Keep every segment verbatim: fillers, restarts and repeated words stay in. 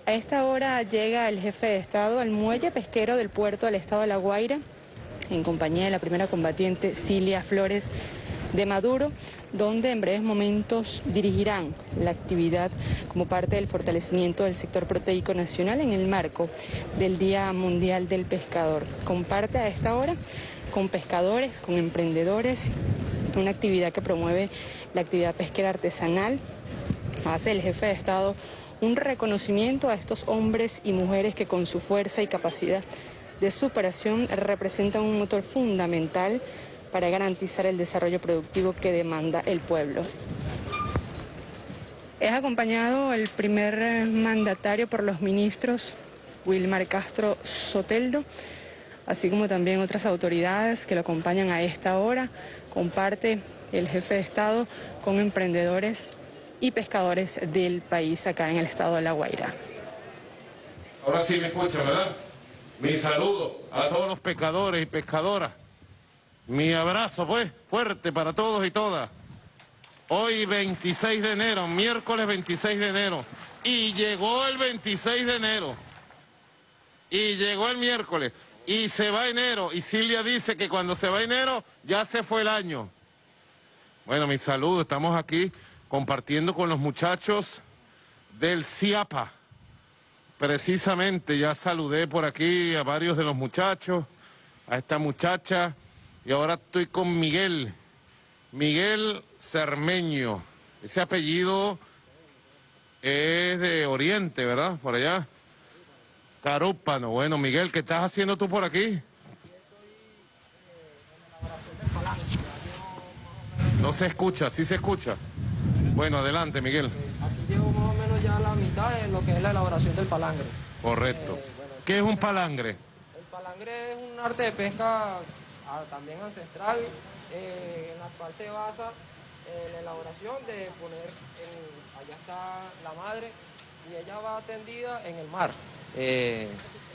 A esta hora llega el jefe de Estado al muelle pesquero del puerto del estado de La Guaira, en compañía de la primera combatiente Cilia Flores de Maduro, donde en breves momentos dirigirán la actividad como parte del fortalecimiento del sector proteico nacional en el marco del Día Mundial del Pescador. Comparte a esta hora con pescadores, con emprendedores, una actividad que promueve la actividad pesquera artesanal. Hace el jefe de Estado un reconocimiento a estos hombres y mujeres que con su fuerza y capacidad de superación representan un motor fundamental para garantizar el desarrollo productivo que demanda el pueblo. Es acompañado el primer mandatario por los ministros Wilmar Castro Soteldo, así como también otras autoridades que lo acompañan a esta hora. Comparte el jefe de Estado con emprendedores y pescadores del país acá en el estado de La Guaira. Ahora sí me escuchan, ¿verdad? Mi saludo a todos los pescadores y pescadoras. Mi abrazo, pues, fuerte para todos y todas. Hoy veintiséis de enero, miércoles veintiséis de enero. Y llegó el veintiséis de enero. Y llegó el miércoles. Y se va enero. Y Cilia dice que cuando se va enero, ya se fue el año. Bueno, mi saludo. Estamos aquí compartiendo con los muchachos del CIAPA. Precisamente ya saludé por aquí a varios de los muchachos, a esta muchacha, y ahora estoy con Miguel, Miguel Cermeño. Ese apellido es de Oriente, ¿verdad? Por allá. Carúpano. Bueno, Miguel, ¿qué estás haciendo tú por aquí? No se escucha, sí se escucha. Bueno, adelante, Miguel. Aquí llevo más o menos ya la mitad de lo que es la elaboración del palangre. Correcto. Eh, bueno, ¿Qué es un palangre? El palangre es un arte de pesca ah, también ancestral, eh, en la cual se basa eh, la elaboración de poner, en, allá está la madre, y ella va tendida en el mar. Eh,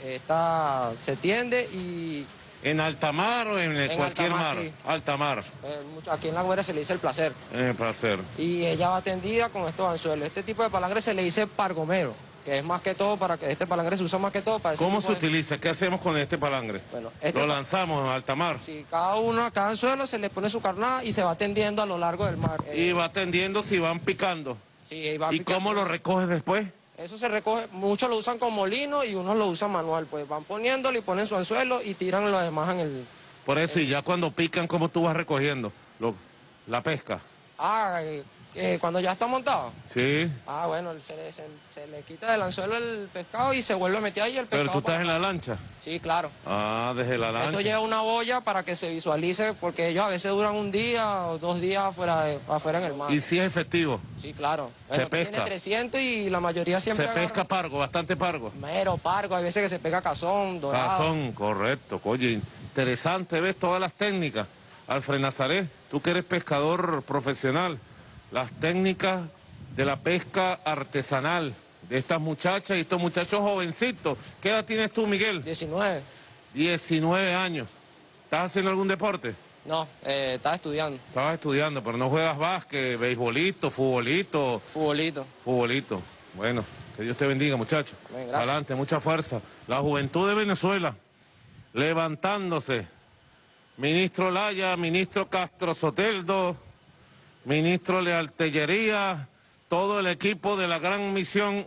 esta se tiende y... ¿En alta mar o en, en cualquier alta mar? mar? Sí. Alta mar. Eh, aquí en La Guaira se le dice el placer. Eh, placer. Y ella va tendida con estos anzuelos. Este tipo de palangre se le dice pargomero, que es más que todo para que este palangre se usa más que todo para ese ¿Cómo tipo se de... utiliza? ¿Qué hacemos con este palangre? Bueno, este Lo pa... lanzamos en alta mar. Sí, cada uno, a cada anzuelo se le pone su carnada y se va tendiendo a lo largo del mar. Y eh... va tendiendo si van picando. Sí, y va ¿Y picando. cómo lo recoges después? Eso se recoge, muchos lo usan con molino y unos lo usan manual, pues van poniéndolo y ponen su anzuelo y tiran lo demás en el... Por eso, y ya cuando pican, ¿cómo tú vas recogiendo lo, la pesca? Ah, eh, eh, cuando ya está montado. Sí. Ah, bueno, se le, se, se le quita del anzuelo el pescado y se vuelve a meter ahí el pescado. ¿Pero tú estás para... en la lancha? Sí, claro. Ah, desde la lancha. Esto lleva una boya para que se visualice, porque ellos a veces duran un día o dos días afuera, de, afuera en el mar. ¿Y si es efectivo? Sí, claro. Se Bueno, pesca. Tiene trescientos y la mayoría siempre Se agarra... pesca pargo, bastante pargo. Mero, pargo, hay veces que se pega cazón, dorado. Cazón, correcto. Oye, interesante, ¿ves? Todas las técnicas. Alfred Nazaret, tú que eres pescador profesional, las técnicas de la pesca artesanal de estas muchachas y estos muchachos jovencitos. ¿Qué edad tienes tú, Miguel? diecinueve. diecinueve años. ¿Estás haciendo algún deporte? No, eh, estaba estudiando. Estabas estudiando, pero no juegas básquet, beisbolito, futbolito. Futbolito. Futbolito. Bueno, que Dios te bendiga, muchachos. Bien, gracias. Adelante, mucha fuerza. La juventud de Venezuela, levantándose. Ministro Laya, ministro Castro Soteldo, ministro Leal Tellería, todo el equipo de la gran misión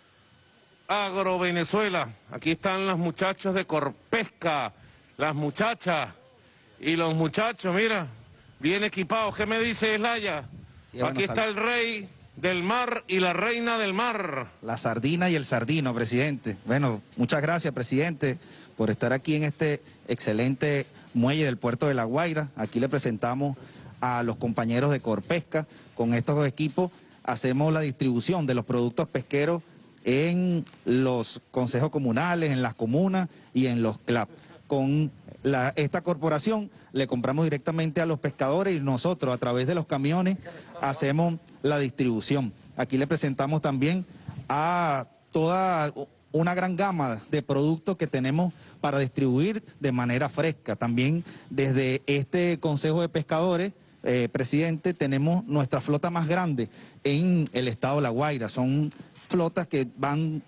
Agro Venezuela. Aquí están los muchachos de Corpesca, las muchachas y los muchachos, mira, bien equipados. ¿Qué me dice Laya? Sí, bueno, aquí está el rey del mar y la reina del mar. La sardina y el sardino, presidente. Bueno, muchas gracias, presidente, por estar aquí en este excelente muelle del puerto de La Guaira. Aquí le presentamos a los compañeros de Corpesca. Con estos equipos hacemos la distribución de los productos pesqueros en los consejos comunales, en las comunas y en los C L A P. Con la, esta corporación le compramos directamente a los pescadores y nosotros a través de los camiones hacemos la distribución. Aquí le presentamos también a toda una gran gama de productos que tenemos para distribuir de manera fresca. También desde este Consejo de Pescadores, eh, presidente, tenemos nuestra flota más grande en el estado de La Guaira. Son flotas que van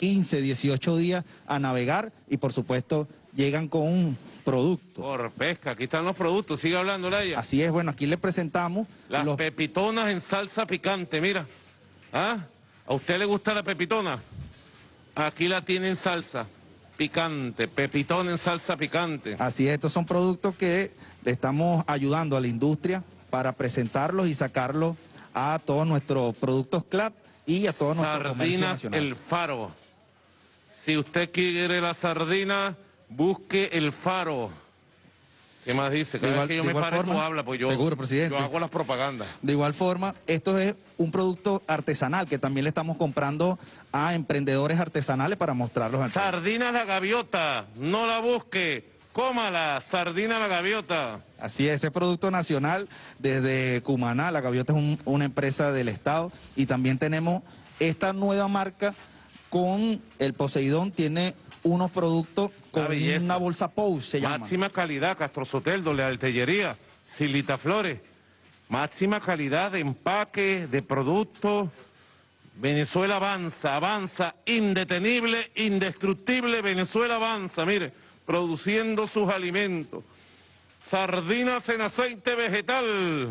quince, dieciocho días a navegar y por supuesto llegan con un producto. Corpesca, aquí están los productos, sigue hablando, Laya. Así es, bueno, aquí le presentamos Las los... pepitonas en salsa picante, mira. ¿Ah? ¿A usted le gusta la pepitona? Aquí la tiene en salsa picante, pepitona en salsa picante. Así es, estos son productos que le estamos ayudando a la industria para presentarlos y sacarlos a todos nuestros productos C L A P y a todos nuestros comercios Sardinas nacionales. El Faro. Si usted quiere la sardina, busque El Faro. ¿Qué más dice? Cada De igual- vez que yo de me igual pare, tú forma, hablas, pues yo, seguro, presidente. yo hago las propagandas. De igual forma, esto es un producto artesanal que también le estamos comprando a emprendedores artesanales para mostrarlos. al país. Sardina La Gaviota, no la busque, cómala, sardina La Gaviota. Así es, ese producto nacional desde Cumaná, La Gaviota es un- una empresa del Estado y también tenemos esta nueva marca con el Poseidón, tiene unos productos con Una belleza. una bolsa Pouch, se llama. Máxima calidad, Castro Soteldo, La Altellería, Silita Flores. Máxima calidad de empaque, de productos. Venezuela avanza, avanza, indetenible, indestructible. Venezuela avanza, mire, produciendo sus alimentos. Sardinas en aceite vegetal.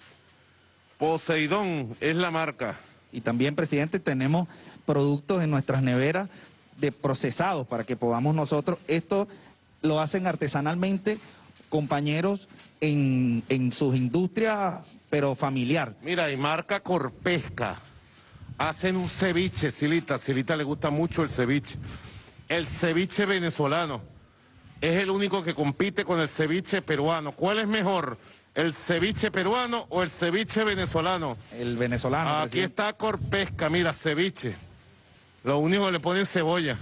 Poseidón es la marca. Y también, presidente, tenemos productos en nuestras neveras de procesados para que podamos nosotros, esto lo hacen artesanalmente compañeros en, en sus industrias, pero familiar. Mira, y marca Corpesca. Hacen un ceviche, Silita. Silita le gusta mucho el ceviche. El ceviche venezolano. Es el único que compite con el ceviche peruano. ¿Cuál es mejor? ¿El ceviche peruano o el ceviche venezolano? El venezolano. Aquí presidente. está Corpesca, mira, ceviche. Lo único que le ponen cebolla.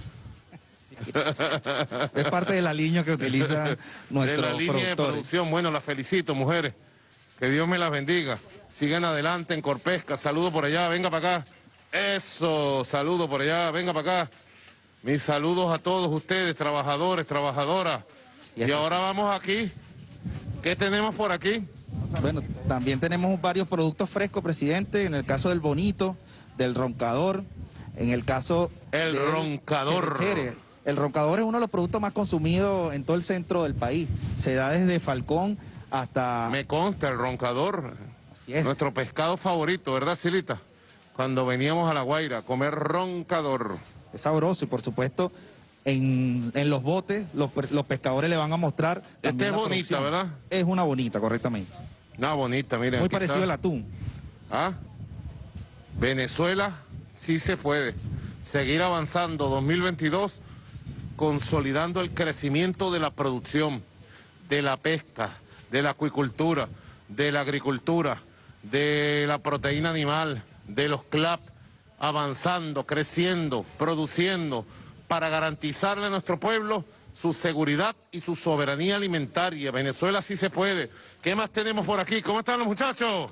Es parte de la línea que utilizan De nuestros la línea de productores. producción. Bueno, las felicito, mujeres. Que Dios me las bendiga. Sigan adelante en Corpesca. Saludo por allá, venga para acá. Eso, saludo por allá, venga para acá. Mis saludos a todos ustedes, trabajadores, trabajadoras. Y ahora vamos aquí. ¿Qué tenemos por aquí? Bueno, también tenemos varios productos frescos, presidente, en el caso del bonito, del roncador, en el caso... El del roncador. Chere Chere. El roncador es uno de los productos más consumidos en todo el centro del país. Se da desde Falcón hasta... Me consta el roncador. Así es. Nuestro pescado favorito, ¿verdad, Silita? Cuando veníamos a La Guaira a comer roncador. Es sabroso y por supuesto en, en los botes los, los pescadores le van a mostrar... Esta también es la bonita, producción. ¿verdad? Es una bonita, correctamente. Una bonita, miren. Muy aquí parecido está. al atún. ¿Ah? Venezuela sí se puede seguir avanzando dos mil veintidós, consolidando el crecimiento de la producción, de la pesca, de la acuicultura, de la agricultura, de la proteína animal, de los C L A P, avanzando, creciendo, produciendo, para garantizarle a nuestro pueblo su seguridad y su soberanía alimentaria. Venezuela sí se puede. ¿Qué más tenemos por aquí? ¿Cómo están los muchachos?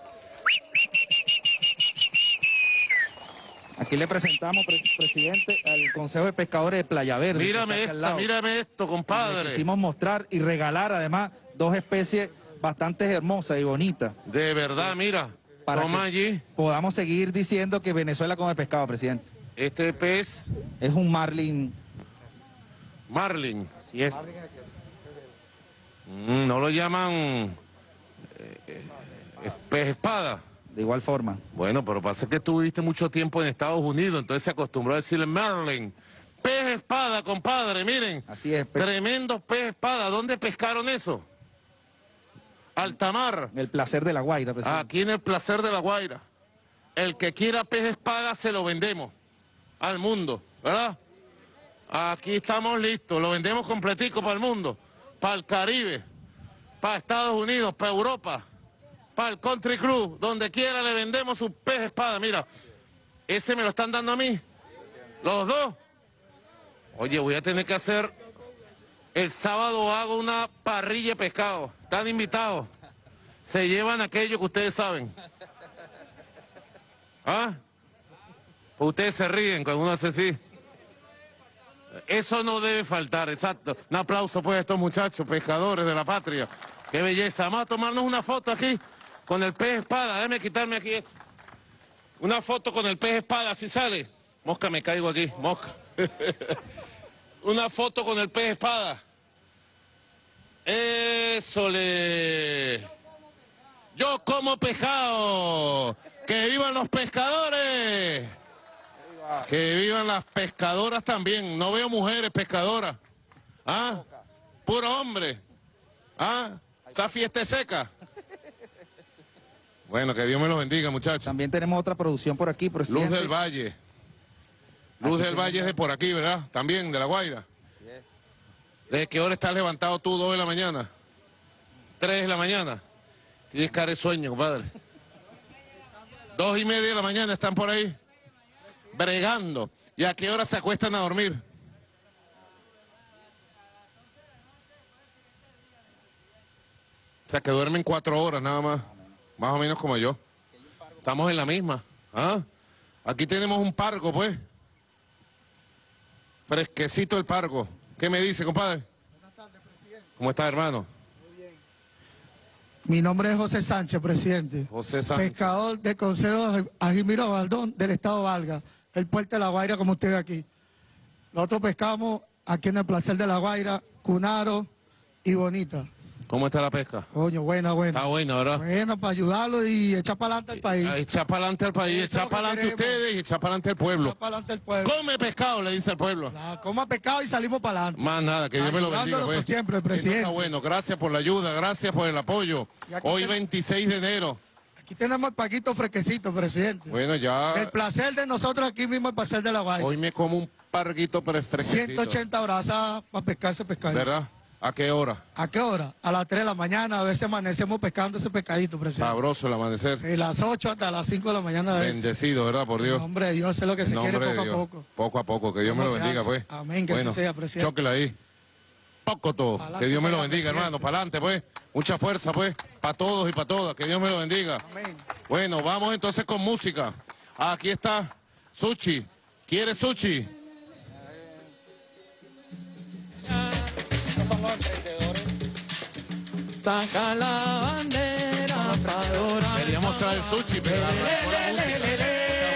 Aquí le presentamos, pre- presidente, al Consejo de Pescadores de Playa Verde. que Mírame está aquí al esta, lado. mírame esto, Le compadre. quisimos mostrar y regalar además dos especies bastante hermosas y bonitas De verdad, mira. para Toma que allí. podamos seguir diciendo que Venezuela come pescado, presidente. Este pez Es un marlin. marlin. Así es. Mm, no lo llaman eh, eh, pez espada. De igual forma. Bueno, pero pasa que tú viviste mucho tiempo en Estados Unidos, entonces se acostumbró a decirle marlin. Pez espada, compadre, miren. Así es. pe- Tremendos pez espada. ¿Dónde pescaron eso? Altamar. El placer de la Guaira, presidente. Aquí en el placer de La Guaira. El que quiera pez espada se lo vendemos al mundo, ¿verdad? Aquí estamos listos, lo vendemos completico para el mundo, para el Caribe, para Estados Unidos, para Europa, para el Country Club, donde quiera le vendemos su pez espada. Mira, ese me lo están dando a mí, los dos. Oye, voy a tener que hacer, el sábado hago una parrilla de pescado, están invitados. Se llevan aquello que ustedes saben. ¿Ah? Pues ustedes se ríen cuando uno hace así. Eso no debe faltar, exacto. Un aplauso pues a estos muchachos, pescadores de la patria. Qué belleza. Vamos a tomarnos una foto aquí con el pez espada. Déjame quitarme aquí. Una foto con el pez espada, así sale. Mosca, me caigo aquí, mosca. Una foto con el pez espada. Eso le... Yo como pescado. ¡Que vivan los pescadores! Que vivan las pescadoras también. No veo mujeres pescadoras. ¿Ah? Puro hombre. ¿Ah? ¿Esa fiesta es seca? Bueno, que Dios me los bendiga, muchachos. También tenemos otra producción por aquí, presidente. Luz del Valle. Luz del Valle es de por aquí, ¿verdad? También, de La Guaira. ¿Desde qué hora estás levantado tú? ¿Dos de la mañana? ¿Tres de la mañana? Tienes cara de sueño, compadre. Dos y media de la mañana están por ahí bregando. ¿Y a qué hora se acuestan a dormir? O sea, que duermen cuatro horas nada más. Más o menos como yo. Estamos en la misma. ¿Ah? Aquí tenemos un pargo, pues. Fresquecito el pargo. ¿Qué me dice, compadre? Buenas tardes, presidente. ¿Cómo está, hermano? Muy bien. Mi nombre es José Sánchez, presidente. José Sánchez. Pescador del Consejo Ajimiro Baldón del Estado Valga, el puerto de La Guaira, como usted ve aquí. Nosotros pescamos aquí en el placer de La Guaira, Cunaro y Bonita. ¿Cómo está la pesca? Coño, buena, buena. Está buena, ¿verdad? Buena, para ayudarlo y echar para adelante al país. Echar para adelante al país, Eso es echar lo que para adelante queremos. ustedes y echar para adelante al pueblo. Echar para adelante al pueblo. Come pescado, le dice al pueblo. La, coma pescado y salimos para adelante. Más nada, que Dios me lo bendiga. Ayudándolo Pues. por siempre, Eso presidente. está bueno, gracias por la ayuda, gracias por el apoyo. Y aquí Hoy ten- veintiséis de enero. Aquí tenemos el paquito fresquecito, presidente. Bueno, ya El placer de nosotros aquí mismo, el placer de La Guaira. hoy me como un parguito pero fresquecito. ciento ochenta brazas para pescar ese pescadito. ¿Verdad? ¿A qué hora? ¿A qué hora? A las tres de la mañana, a veces amanecemos pescando ese pescadito, presidente. Sabroso el amanecer. Y las ocho hasta las cinco de la mañana a veces. Bendecido, ¿verdad? Por Dios. En nombre de Dios, es lo que En se quiere nombre de poco a Dios. poco. Poco a poco, que Dios me lo ¿Cómo se bendiga, hace? pues. Amén, que así bueno, sea, presidente. chóquela ahí. Poco todo. Pa'lante, Que Dios me lo pa'lante, bendiga, presidente. hermano. Para adelante, pues. Mucha fuerza, pues. Para todos y para todas. Que Dios me lo bendiga. Amén. Bueno, vamos entonces con música. Aquí está Suchi. ¿Quiere Suchi? Saca la bandera para adorar. Quería mostrar el Suchi, pero arrancó la música.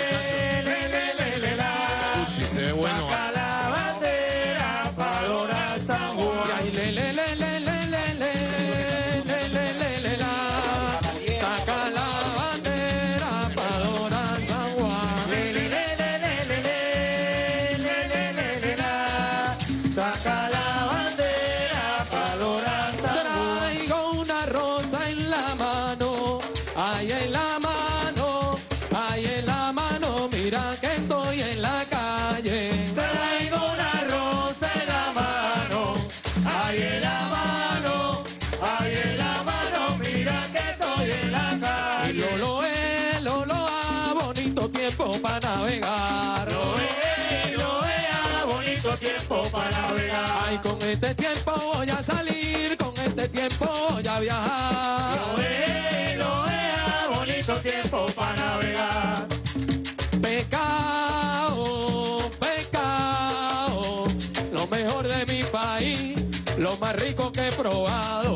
Suchi, se ve bueno. Saca la bandera para adorar San Juan. Le, le, le, le, le, le, le, le, le, le, le, la. Saca la bandera para adorar San Juan. Le, le, le, le, le, le, le, le, le, le, la. Saca la bandera para adorar San Juan. Traigo una rosa en la mano, ay en la mano, ay en la mano, mira que estoy en la calle. Traigo una rosa en la mano, ay en la mano, ay en la mano, mira que estoy en la calle. Y Lolo es, Lolo a bonito tiempo para navegar. Lo es, lo es a bonito tiempo para navegar. Ay, con este tiempo voy a salir, con este tiempo voy a viajar. Lo es, lo es a bonito tiempo para navegar. Pecado, pecado, lo mejor de mi país, lo más rico que he probado.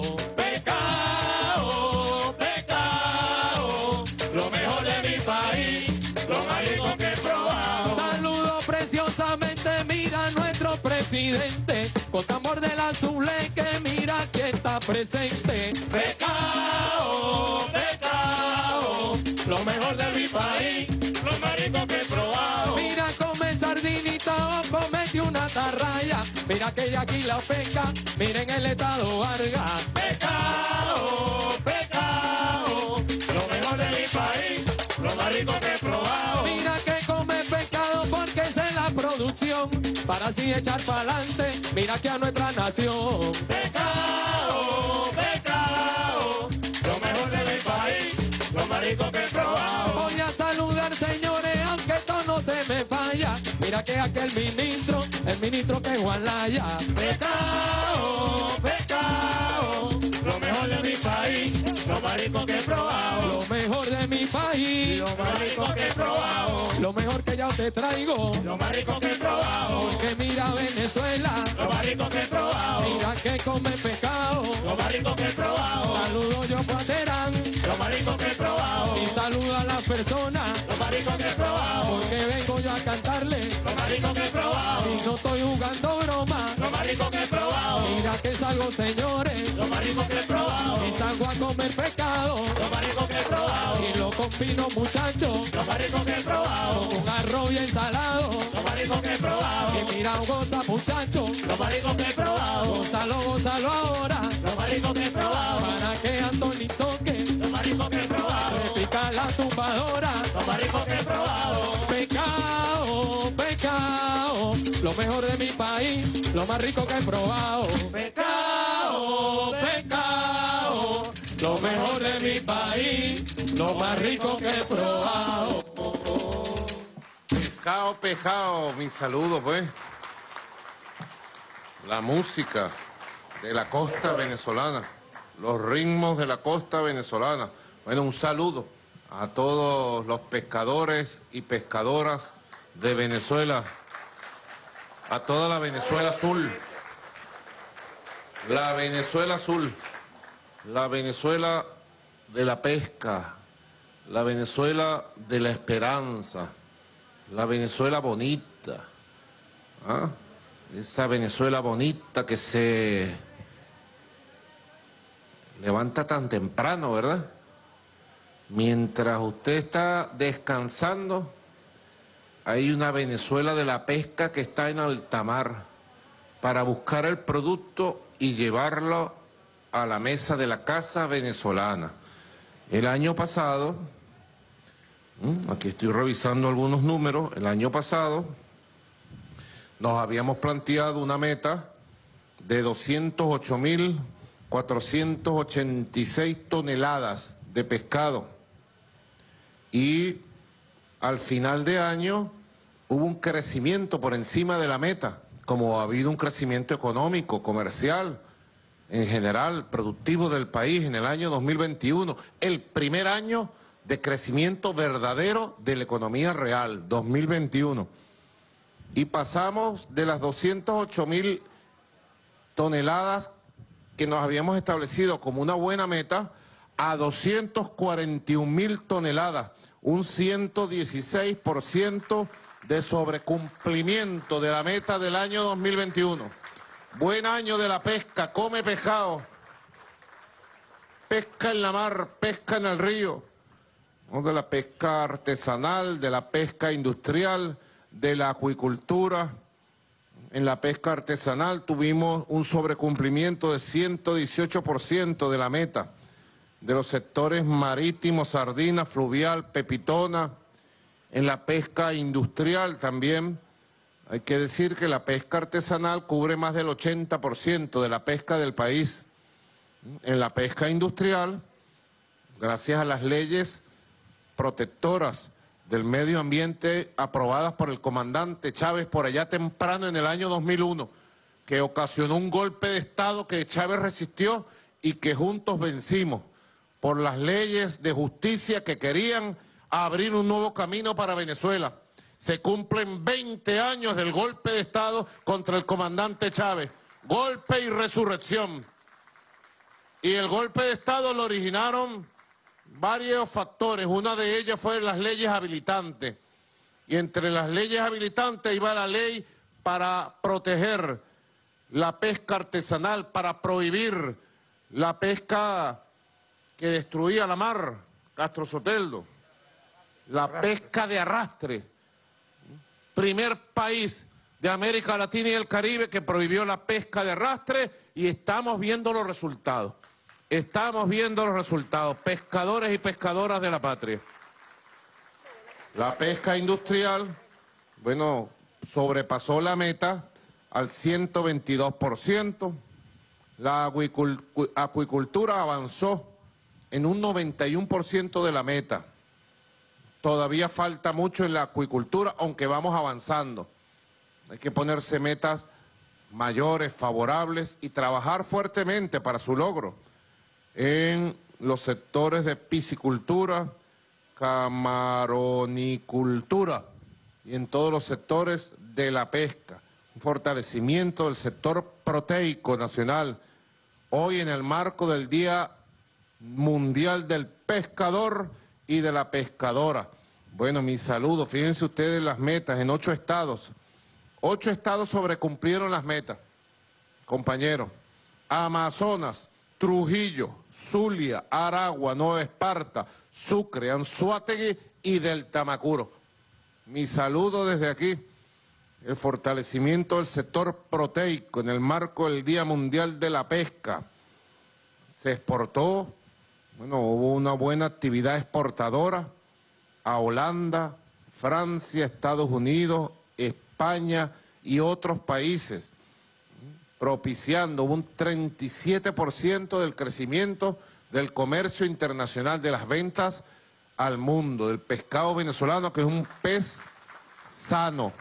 Pecado, pecado, lo mejor de mi país, lo más rico que he probado. Saludo preciosamente, mira nuestro presidente, con tambor de la Zuble que mira que está presente. Pecado, pecado, lo mejor de mi país, lo más rico que he probado. Mira, come sardinita o comete una tarraya, mira que ya aquí la pesca, miren el estado Vargas. Pecado, pecado, lo mejor de mi país, lo más rico que he probado. Mira que come pescado porque esa es la producción, para así echar para adelante, mira que a nuestra nación. Pecado, pecado, lo mejor de mi país, lo más rico que he probado. Voy a saludar, señores, aunque esto no se me falla, mira que aquel ministro, el ministro que Juan Laya. Pecado, pecado, lo mejor de mi país, lo más rico que he probado. Lo mejor de mi país, lo más rico que he probado. Lo mejor que ya te traigo, lo más rico que he probado. Porque mira Venezuela, lo más rico que he probado. Mira que come pescado, lo más rico que he probado. Saludo yo Cuaterán, lo más rico que he probado. Y saludo a las personas, lo más rico que he probado, porque vengo yo a cantarle, lo más rico que he probado, y no estoy jugando broma, lo más rico que he probado, mira que salgo, señores, lo más rico que he probado, y salgo a comer pescado, lo más rico que he probado, y lo combino, muchachos, lo más rico que he probado, con arroz y ensalado, lo más rico que he probado, y mira, goza, muchachos, lo más rico que he probado, gózalo, gózalo ahora, lo más rico que he probado, para que Anthony toque, lo más rico que he probado, repica la tumbadora, lo más rico que he probado, pecado, pecado, lo mejor de mi país, lo más rico que he probado, pecado, pecado, lo mejor de mi país, lo más rico que he probado. Pescado, pescado, mi saludo, pues. La música de la costa venezolana, los ritmos de la costa venezolana. Bueno, un saludo a todos los pescadores y pescadoras de Venezuela, a toda la Venezuela azul, la Venezuela azul, la Venezuela de la pesca, la Venezuela de la esperanza, la Venezuela bonita, ¿ah? Esa Venezuela bonita que se levanta tan temprano, ¿verdad? Mientras usted está descansando, hay una Venezuela de la pesca que está en alta mar para buscar el producto y llevarlo a la mesa de la casa venezolana. El año pasado, aquí estoy revisando algunos números, el año pasado nos habíamos planteado una meta de doscientos ocho mil cuatrocientas ochenta y seis toneladas de pescado. Y al final de año hubo un crecimiento por encima de la meta, como ha habido un crecimiento económico, comercial, en general, productivo del país en el año dos mil veintiuno, el primer año de crecimiento verdadero de la economía real, dos mil veintiuno. Y pasamos de las doscientas ocho mil toneladas que nos habíamos establecido como una buena meta a doscientas cuarenta y una mil toneladas, un ciento dieciséis por ciento de sobrecumplimiento de la meta del año dos mil veintiuno. Buen año de la pesca, come pescado, pesca en la mar, pesca en el río, ¿no? De la pesca artesanal, de la pesca industrial, de la acuicultura. En la pesca artesanal tuvimos un sobrecumplimiento de ciento dieciocho por ciento de la meta, de los sectores marítimos, sardina, fluvial, pepitona. En la pesca industrial también hay que decir que la pesca artesanal cubre más del ochenta por ciento de la pesca del país. En la pesca industrial, gracias a las leyes protectoras del medio ambiente aprobadas por el comandante Chávez por allá temprano en el año dos mil uno, que ocasionó un golpe de Estado que Chávez resistió y que juntos vencimos por las leyes de justicia que querían abrir un nuevo camino para Venezuela. Se cumplen veinte años del golpe de Estado contra el comandante Chávez, golpe y resurrección. Y el golpe de Estado lo originaron varios factores, una de ellas fue las leyes habilitantes, y entre las leyes habilitantes iba la ley para proteger la pesca artesanal, para prohibir la pesca que destruía la mar, Castro Soteldo, la pesca de arrastre, primer país de América Latina y el Caribe que prohibió la pesca de arrastre, y estamos viendo los resultados. Estamos viendo los resultados, pescadores y pescadoras de la patria. La pesca industrial, bueno, sobrepasó la meta al ciento veintidós por ciento. La acuicultura avanzó en un noventa y uno por ciento de la meta. Todavía falta mucho en la acuicultura, aunque vamos avanzando. Hay que ponerse metas mayores, favorables, y trabajar fuertemente para su logro. En los sectores de piscicultura, camaronicultura y en todos los sectores de la pesca. Un fortalecimiento del sector proteico nacional. Hoy en el marco del Día Mundial del Pescador y de la pescadora. Bueno, mi saludo. Fíjense ustedes las metas en ocho estados. Ocho estados sobrecumplieron las metas, compañeros. Amazonas, Trujillo, Zulia, Aragua, Nueva Esparta, Sucre, Anzoátegui y del Tamacuro. Mi saludo desde aquí. El fortalecimiento del sector proteico en el marco del Día Mundial de la Pesca. Se exportó, bueno, hubo una buena actividad exportadora a Holanda, Francia, Estados Unidos, España y otros países, propiciando un treinta y siete por ciento del crecimiento del comercio internacional de las ventas al mundo, del pescado venezolano, que es un pez sano,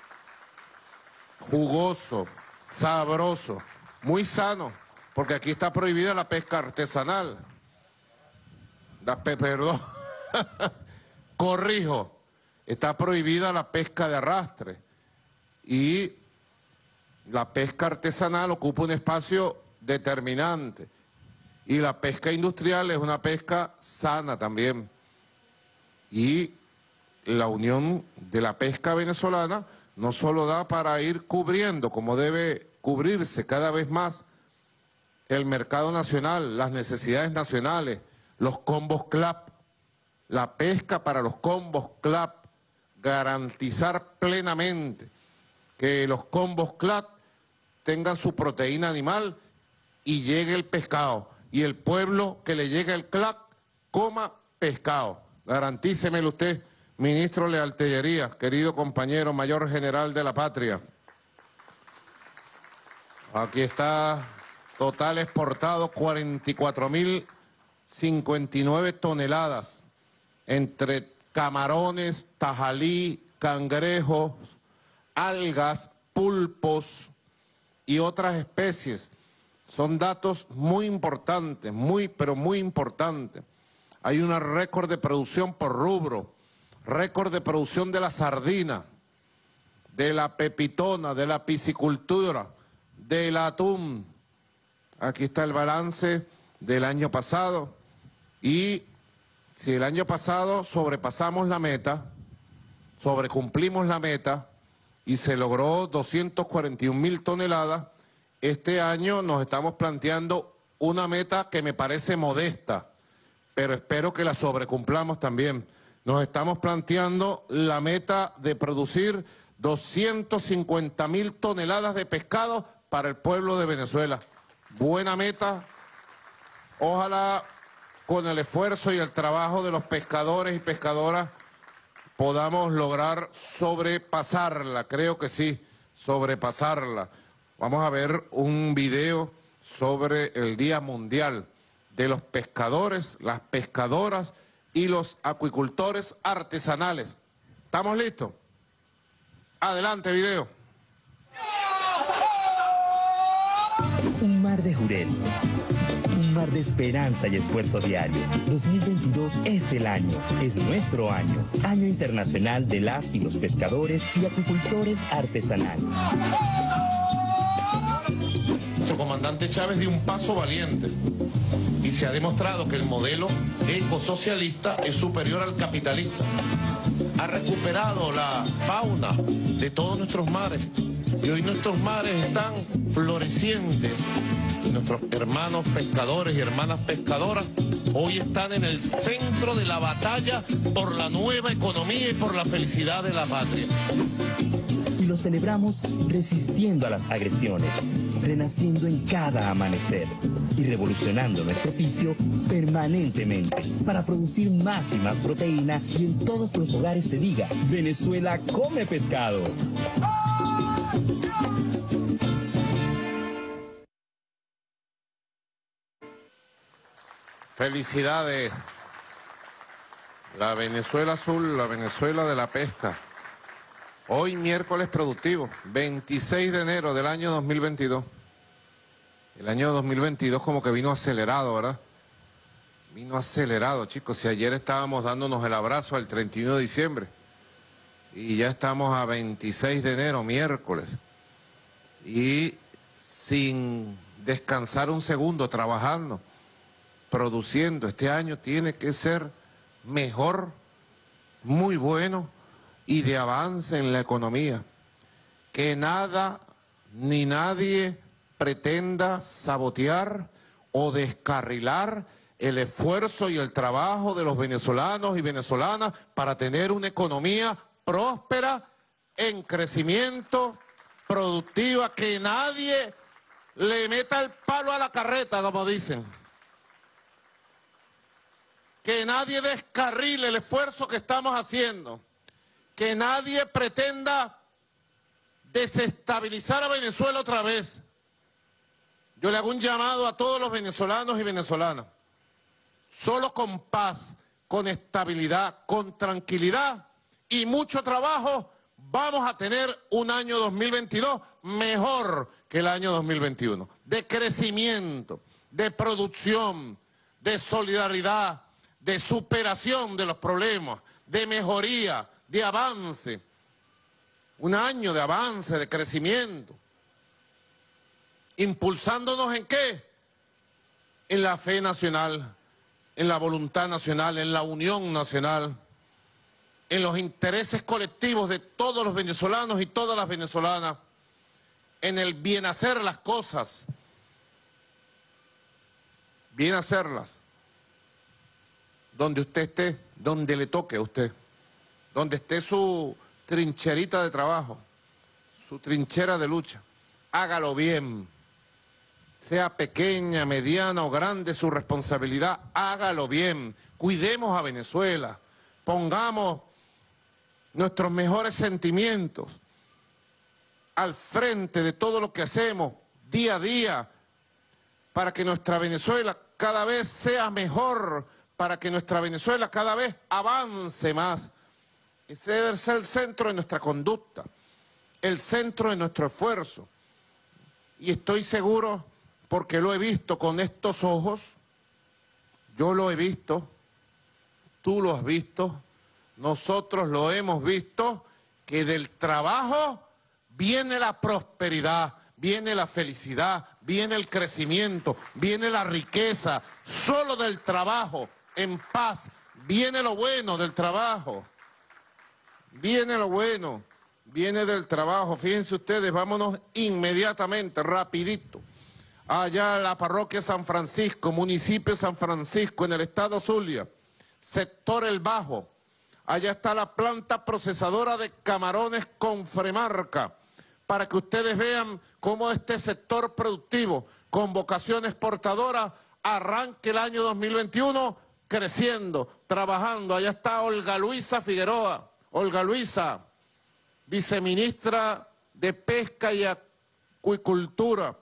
jugoso, sabroso, muy sano, porque aquí está prohibida la pesca artesanal. La pe perdón, corrijo, está prohibida la pesca de arrastre y la pesca artesanal ocupa un espacio determinante y la pesca industrial es una pesca sana también. Y la unión de la pesca venezolana no solo da para ir cubriendo, como debe cubrirse cada vez más, el mercado nacional, las necesidades nacionales, los combos C L A P, la pesca para los combos C L A P, garantizar plenamente que los combos C L A P tengan su proteína animal y llegue el pescado, y el pueblo que le llegue el C L A P coma pescado. Garantícemelo usted, ministro Lealtellería, querido compañero mayor general de la patria. Aquí está, total exportado cuarenta y cuatro mil cincuenta y nueve toneladas, entre camarones, tajalí, cangrejos, algas, pulpos y otras especies. Son datos muy importantes, muy pero muy importantes. Hay un récord de producción por rubro, récord de producción de la sardina, de la pepitona, de la piscicultura, del atún. Aquí está el balance del año pasado y si el año pasado sobrepasamos la meta, sobrecumplimos la meta y se logró doscientas cuarenta y un mil toneladas, este año nos estamos planteando una meta que me parece modesta, pero espero que la sobrecumplamos también. Nos estamos planteando la meta de producir doscientas cincuenta mil toneladas de pescado para el pueblo de Venezuela. Buena meta, ojalá con el esfuerzo y el trabajo de los pescadores y pescadoras podamos lograr sobrepasarla, creo que sí, sobrepasarla. Vamos a ver un video sobre el Día Mundial de los pescadores, las pescadoras y los acuicultores artesanales. ¿Estamos listos? Adelante, video. Un mar de jurel, un mar de esperanza y esfuerzo diario. dos mil veintidós es el año, es nuestro año. Año Internacional de las y los Pescadores y Acuicultores Artesanales. Nuestro comandante Chávez dio un paso valiente y se ha demostrado que el modelo ecosocialista es superior al capitalista. Ha recuperado la fauna de todos nuestros mares y hoy nuestros mares están florecientes. Y nuestros hermanos pescadores y hermanas pescadoras hoy están en el centro de la batalla por la nueva economía y por la felicidad de la patria. Y lo celebramos resistiendo a las agresiones, renaciendo en cada amanecer y revolucionando nuestro oficio permanentemente para producir más y más proteína y en todos los hogares se diga, Venezuela come pescado. Felicidades. La Venezuela azul, la Venezuela de la pesca. Hoy miércoles productivo, veintiséis de enero del año dos mil veintidós. El año dos mil veintidós como que vino acelerado, ¿verdad? Vino acelerado, chicos. Si ayer estábamos dándonos el abrazo al treinta y uno de diciembre y ya estamos a veintiséis de enero, miércoles. Y sin descansar un segundo, trabajando, produciendo. Este año tiene que ser mejor, muy bueno y de avance en la economía. Que nada ni nadie pretenda sabotear o descarrilar el esfuerzo y el trabajo de los venezolanos y venezolanas para tener una economía próspera, en crecimiento, productiva, que nadie le meta el palo a la carreta, como dicen. Que nadie descarrile el esfuerzo que estamos haciendo. Que nadie pretenda desestabilizar a Venezuela otra vez. Yo le hago un llamado a todos los venezolanos y venezolanas. Solo con paz, con estabilidad, con tranquilidad y mucho trabajo vamos a tener un año dos mil veintidós mejor que el año dos mil veintiuno. De crecimiento, de producción, de solidaridad, de superación de los problemas, de mejoría, de avance. Un año de avance, de crecimiento. ¿Impulsándonos en qué? En la fe nacional, en la voluntad nacional, en la unión nacional, en los intereses colectivos de todos los venezolanos y todas las venezolanas, en el bien hacer las cosas, bien hacerlas, donde usted esté, donde le toque a usted, donde esté su trincherita de trabajo, su trinchera de lucha, hágalo bien. Sea pequeña, mediana o grande su responsabilidad, hágalo bien. Cuidemos a Venezuela, pongamos nuestros mejores sentimientos al frente de todo lo que hacemos día a día para que nuestra Venezuela cada vez sea mejor, para que nuestra Venezuela cada vez avance más. Ese debe ser el centro de nuestra conducta, el centro de nuestro esfuerzo. Y estoy seguro, porque lo he visto con estos ojos, yo lo he visto, tú lo has visto, nosotros lo hemos visto, que del trabajo viene la prosperidad, viene la felicidad, viene el crecimiento, viene la riqueza. Solo del trabajo, en paz, viene lo bueno del trabajo. Viene lo bueno, viene del trabajo. Fíjense ustedes, vámonos inmediatamente, rapidito. Allá en la parroquia San Francisco, municipio de San Francisco, en el estado Zulia, sector El Bajo. Allá está la planta procesadora de camarones Confremarca, para que ustedes vean cómo este sector productivo, con vocación exportadora, arranque el año dos mil veintiuno creciendo, trabajando. Allá está Olga Luisa Figueroa. Olga Luisa, viceministra de Pesca y Acuicultura,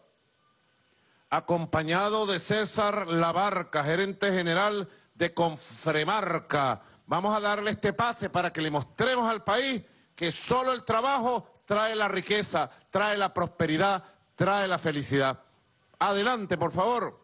acompañado de César Labarca, gerente general de Confremarca. Vamos a darle este pase para que le mostremos al país que solo el trabajo trae la riqueza, trae la prosperidad, trae la felicidad. Adelante, por favor.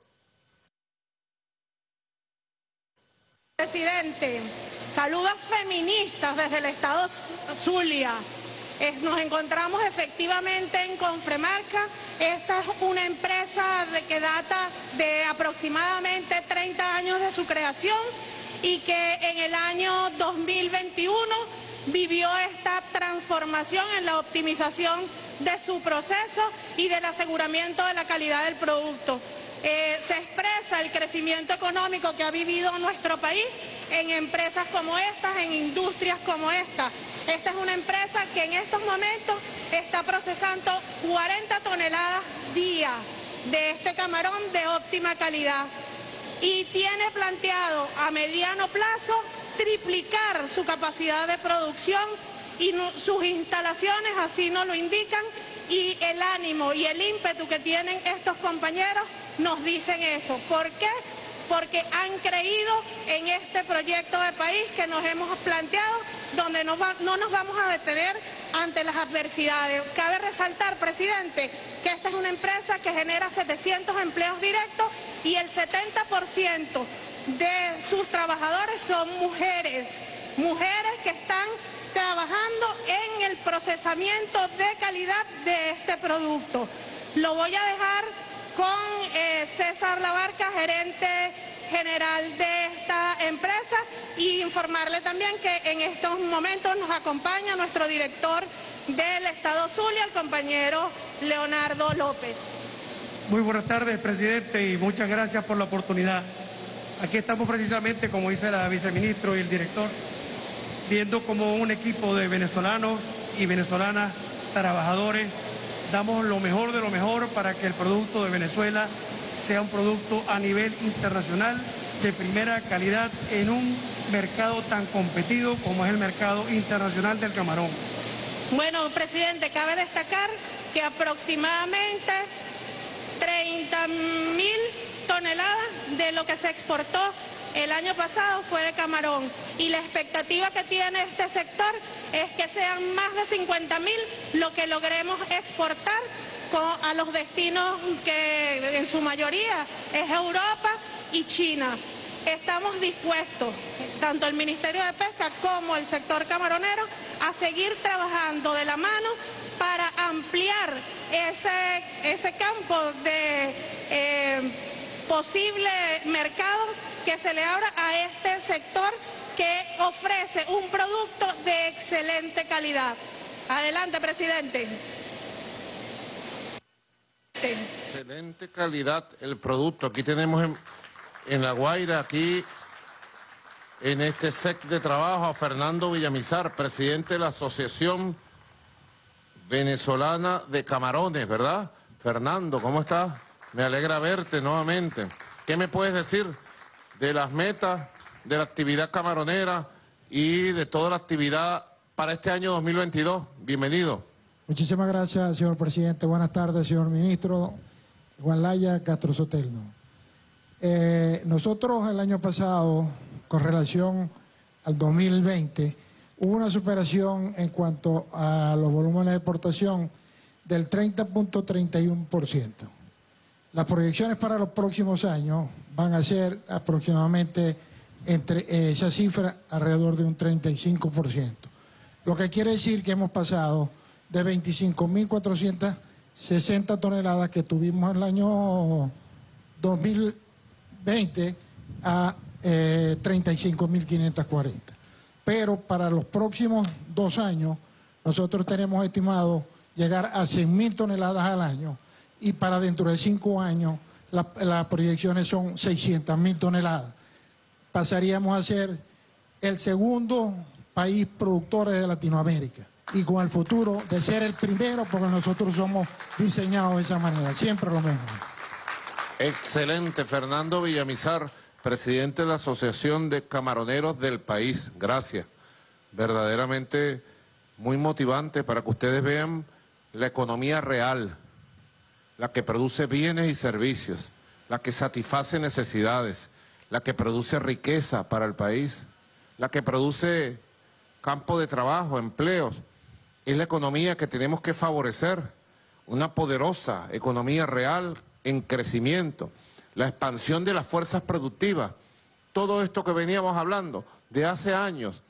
Presidente, saludos feministas desde el estado Zulia. Es, nos encontramos efectivamente en Confremarca. Esta es una empresa de, que data de aproximadamente treinta años de su creación y que en el año dos mil veintiuno vivió esta transformación en la optimización de su proceso y del aseguramiento de la calidad del producto. Eh, se expresa el crecimiento económico que ha vivido nuestro país en empresas como estas, en industrias como esta. Esta es una empresa que en estos momentos está procesando cuarenta toneladas día de este camarón de óptima calidad y tiene planteado a mediano plazo triplicar su capacidad de producción y no, sus instalaciones así nos lo indican, y el ánimo y el ímpetu que tienen estos compañeros nos dicen eso. ¿Por qué? Porque han creído en este proyecto de país que nos hemos planteado, donde no, va, no nos vamos a detener ante las adversidades. Cabe resaltar, presidente, que esta es una empresa que genera setecientos empleos directos y el setenta por ciento de sus trabajadores son mujeres, mujeres que están trabajando en el procesamiento de calidad de este producto. Lo voy a dejar con eh, César Labarca, gerente general de esta empresa y informarle también que en estos momentos nos acompaña nuestro director del Estado Zulia, el compañero Leonardo López. Muy buenas tardes, presidente, y muchas gracias por la oportunidad. Aquí estamos precisamente, como dice la viceministro y el director, viendo como un equipo de venezolanos y venezolanas trabajadores damos lo mejor de lo mejor para que el producto de Venezuela sea un producto a nivel internacional de primera calidad en un mercado tan competido como es el mercado internacional del camarón. Bueno, presidente, cabe destacar que aproximadamente treinta mil toneladas de lo que se exportó el año pasado fue de camarón y la expectativa que tiene este sector es que sean más de cincuenta mil lo que logremos exportar con, a los destinos que en su mayoría es Europa y China. Estamos dispuestos, tanto el Ministerio de Pesca como el sector camaronero, a seguir trabajando de la mano para ampliar ese, ese campo de eh, posible mercado que se le abra a este sector que ofrece un producto de excelente calidad. Adelante, presidente. Excelente calidad el producto. Aquí tenemos en, en La Guaira, aquí en este set de trabajo a Fernando Villamizar, presidente de la Asociación Venezolana de Camarones, ¿verdad? Fernando, ¿cómo estás? Me alegra verte nuevamente. ¿Qué me puedes decir de las metas de la actividad camaronera y de toda la actividad para este año dos mil veintidós? Bienvenido. Muchísimas gracias, señor presidente. Buenas tardes, señor ministro. Juan Laya Castro Sotelno. Eh, nosotros el año pasado, con relación al dos mil veinte, hubo una superación en cuanto a los volúmenes de exportación del treinta punto treinta y uno por ciento. Las proyecciones para los próximos años van a ser aproximadamente entre eh, esa cifra alrededor de un treinta y cinco por ciento. Lo que quiere decir que hemos pasado de veinticinco mil cuatrocientas sesenta toneladas que tuvimos en el año dos mil veinte a eh, treinta y cinco mil quinientas cuarenta. Pero para los próximos dos años nosotros tenemos estimado llegar a cien mil toneladas al año y para dentro de cinco años la, las proyecciones son seiscientas mil toneladas. Pasaríamos a ser el segundo país productor de Latinoamérica y con el futuro de ser el primero porque nosotros somos diseñados de esa manera, siempre lo mismo. Excelente, Fernando Villamizar, presidente de la Asociación de Camaroneros del país. Gracias. Verdaderamente muy motivante para que ustedes vean la economía real, la que produce bienes y servicios, la que satisface necesidades, la que produce riqueza para el país, la que produce campo de trabajo, empleos. Es la economía que tenemos que favorecer, una poderosa economía real en crecimiento, la expansión de las fuerzas productivas, todo esto que veníamos hablando de hace años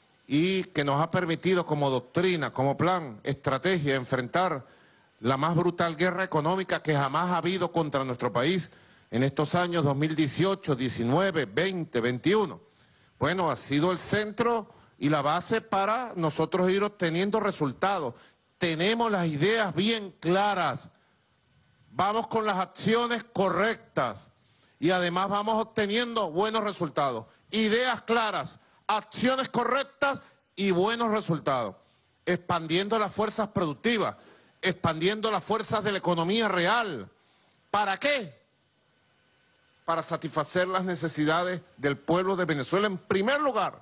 y que nos ha permitido como doctrina, como plan, estrategia, enfrentar la más brutal guerra económica que jamás ha habido contra nuestro país en estos años dos mil dieciocho, diecinueve, veinte, veintiuno. Bueno, ha sido el centro y la base para nosotros ir obteniendo resultados. Tenemos las ideas bien claras, vamos con las acciones correctas y además vamos obteniendo buenos resultados. Ideas claras, acciones correctas y buenos resultados. Expandiendo las fuerzas productivas, expandiendo las fuerzas de la economía real. ¿Para qué? Para satisfacer las necesidades del pueblo de Venezuela en primer lugar,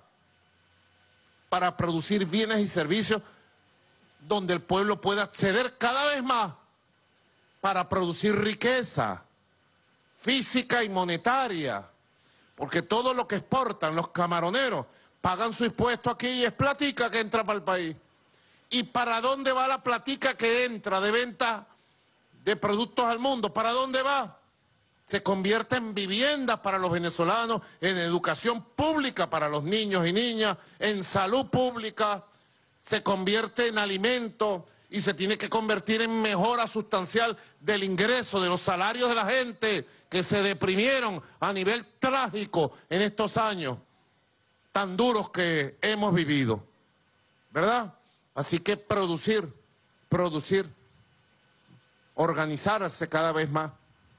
para producir bienes y servicios donde el pueblo pueda acceder cada vez más, para producir riqueza física y monetaria, porque todo lo que exportan los camaroneros pagan su impuesto aquí y es platica que entra para el país. ¿Y para dónde va la platica que entra de venta de productos al mundo? ¿Para dónde va? Se convierte en viviendas para los venezolanos, en educación pública para los niños y niñas, en salud pública, se convierte en alimento, y se tiene que convertir en mejora sustancial del ingreso, de los salarios de la gente que se deprimieron a nivel trágico en estos años tan duros que hemos vivido, ¿verdad? Así que producir, producir, organizarse cada vez más,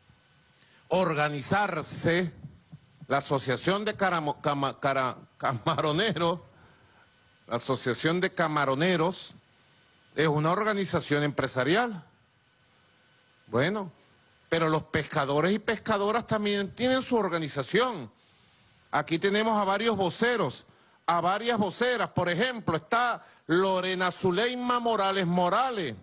organizarse. La Asociación de Caramo, Cama, Cara, Camaroneros, la Asociación de Camaroneros es una organización empresarial. Bueno, pero los pescadores y pescadoras también tienen su organización. Aquí tenemos a varios voceros, a varias voceras. Por ejemplo, está Lorena Zuleima Morales Morales.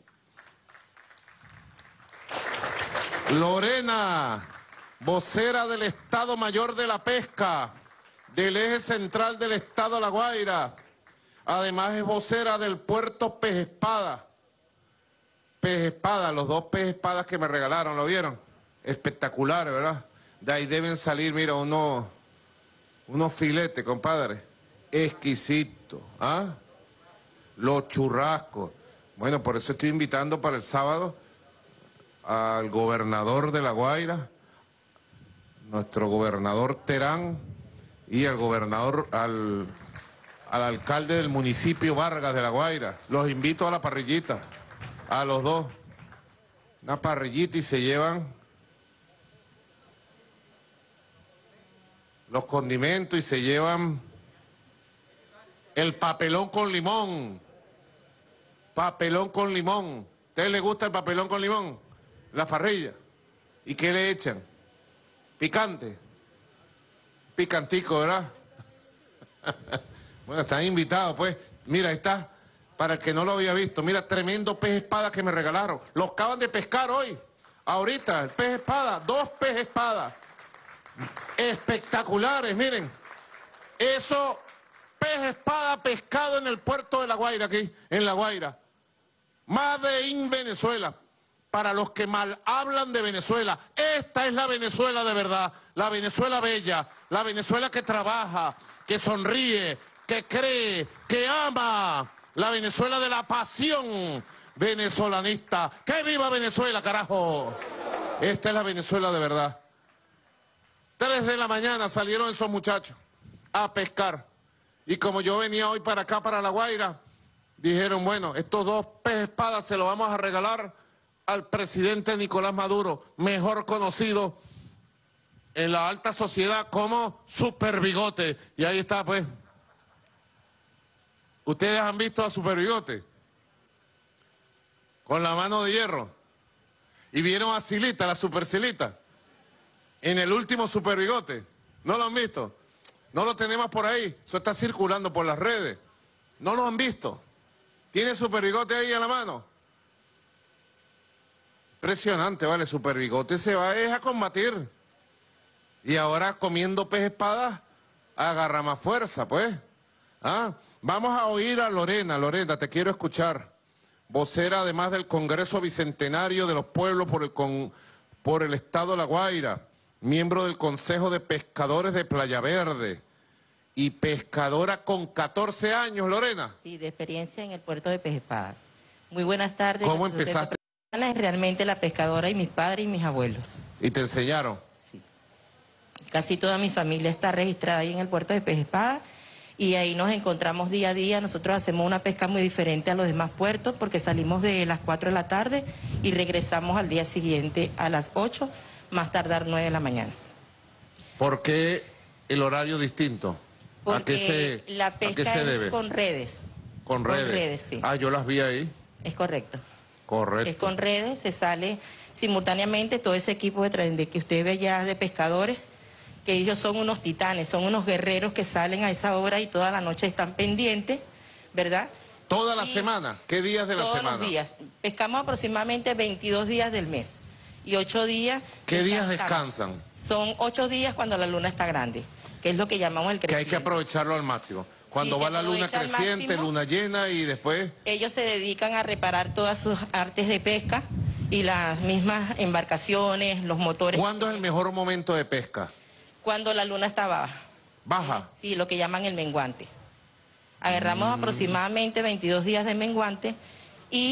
Lorena, vocera del Estado Mayor de la Pesca, del Eje Central del Estado La Guaira. Además es vocera del puerto Pez Espada. Pez Espada, los dos pez espadas que me regalaron, ¿lo vieron? Espectacular, ¿verdad? De ahí deben salir, mira, unos, unos filetes, compadre. Exquisito, ¿ah? Los churrascos. Bueno, por eso estoy invitando para el sábado al gobernador de La Guaira, nuestro gobernador Terán, y al gobernador, al, al alcalde del municipio Vargas de La Guaira. Los invito a la parrillita, a los dos. Una parrillita y se llevan los condimentos y se llevan el papelón con limón. Papelón con limón. ¿A ustedes les gusta el papelón con limón? La parrilla. ¿Y qué le echan? Picante. Picantico, ¿verdad? Bueno, están invitados, pues. Mira, ahí está. Para el que no lo había visto, mira, tremendo pez espada que me regalaron. Los acaban de pescar hoy. Ahorita, el pez espada. Dos pez espada. Espectaculares, miren. Eso, pez espada pescado en el puerto de La Guaira, aquí, en La Guaira. Made in Venezuela. Para los que mal hablan de Venezuela, esta es la Venezuela de verdad, la Venezuela bella, la Venezuela que trabaja, que sonríe, que cree, que ama, la Venezuela de la pasión venezolanista. ¡Que viva Venezuela, carajo! Esta es la Venezuela de verdad. Tres de la mañana salieron esos muchachos a pescar. Y como yo venía hoy para acá, para La Guaira, dijeron, bueno, estos dos pez espadas se los vamos a regalar al presidente Nicolás Maduro, mejor conocido en la alta sociedad como Super Bigote. Y ahí está, pues. ¿Ustedes han visto a Super Bigote? Con la mano de hierro. Y vieron a Silita, la Super Silita, en el último Super Bigote. ¿No lo han visto? No lo tenemos por ahí. Eso está circulando por las redes. ¿No lo han visto? ¿Tiene Super Bigote ahí a la mano? Impresionante, vale, Super Bigote se va es a combatir. Y ahora comiendo pez espada, agarra más fuerza, pues. ¿Ah? Vamos a oír a Lorena. Lorena, te quiero escuchar. Vocera, además del Congreso Bicentenario de los Pueblos por el, con, por el Estado La Guaira, miembro del Consejo de Pescadores de Playa Verde y pescadora con catorce años, Lorena. Sí, de experiencia en el puerto de Pez Espada. Muy buenas tardes. ¿Cómo empezaste? Es realmente la pescadora y mis padres y mis abuelos. ¿Y te enseñaron? Sí. Casi toda mi familia está registrada ahí en el puerto de Pez Espada y ahí nos encontramos día a día. Nosotros hacemos una pesca muy diferente a los demás puertos porque salimos de las cuatro de la tarde y regresamos al día siguiente a las ocho, más tardar nueve de la mañana. ¿Por qué el horario distinto? Porque ¿A qué se, la pesca ¿a qué se debe? es con redes. ¿Con redes? Con redes, sí. Ah, yo las vi ahí. Es correcto. Correcto. Es con redes, se sale simultáneamente todo ese equipo de, de que usted ve ya de pescadores, que ellos son unos titanes, son unos guerreros que salen a esa hora y toda la noche están pendientes, ¿verdad? ¿Toda la y semana? ¿Qué días de la todos semana? Todos los días. Pescamos aproximadamente veintidós días del mes y ocho días. ¿Qué días descansamos. descansan? Son ocho días cuando la luna está grande, que es lo que llamamos el crecimiento. Que hay que aprovecharlo al máximo. Cuando sí, va la luna creciente, máximo, luna llena y después... Ellos se dedican a reparar todas sus artes de pesca y las mismas embarcaciones, los motores. ¿Cuándo es el mejor momento de pesca? Cuando la luna está baja. ¿Baja? Sí, lo que llaman el menguante. Agarramos mm. aproximadamente veintidós días de menguante y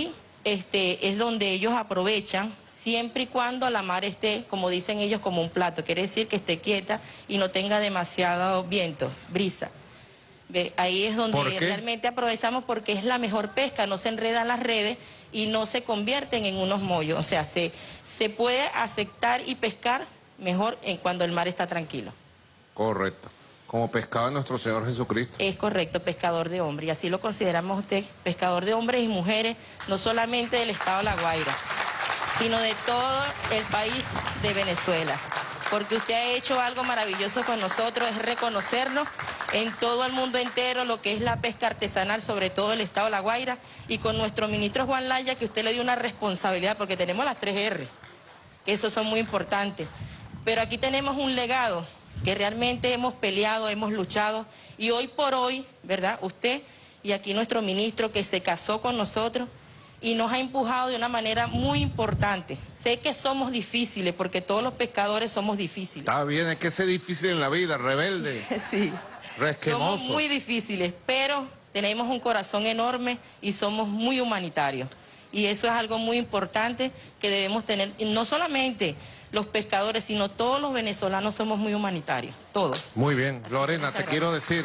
este, es donde ellos aprovechan, siempre y cuando la mar esté, como dicen ellos, como un plato. Quiere decir que esté quieta y no tenga demasiado viento, brisa. Ve, ahí es donde realmente aprovechamos porque es la mejor pesca, no se enredan las redes y no se convierten en unos mollos. O sea, se, se puede aceptar y pescar mejor en cuando el mar está tranquilo. Correcto. Como pescaba nuestro Señor Jesucristo. Es correcto, pescador de hombres. Y así lo consideramos usted, pescador de hombres y mujeres, no solamente del estado de La Guaira, sino de todo el país de Venezuela. Porque usted ha hecho algo maravilloso con nosotros, es reconocernos en todo el mundo entero lo que es la pesca artesanal, sobre todo el estado de La Guaira, y con nuestro ministro Juan Laya, que usted le dio una responsabilidad, porque tenemos las tres erre, que esos son muy importantes. Pero aquí tenemos un legado que realmente hemos peleado, hemos luchado, y hoy por hoy, ¿verdad? Usted y aquí nuestro ministro que se casó con nosotros y nos ha empujado de una manera muy importante. Sé que somos difíciles, porque todos los pescadores somos difíciles. Está bien, es que ser difícil en la vida, rebelde. Sí. Resquemoso. Somos muy difíciles, pero tenemos un corazón enorme y somos muy humanitarios. Y eso es algo muy importante que debemos tener, y no solamente los pescadores, sino todos los venezolanos somos muy humanitarios, todos. Muy bien, Así Lorena, que te gracias. quiero decir,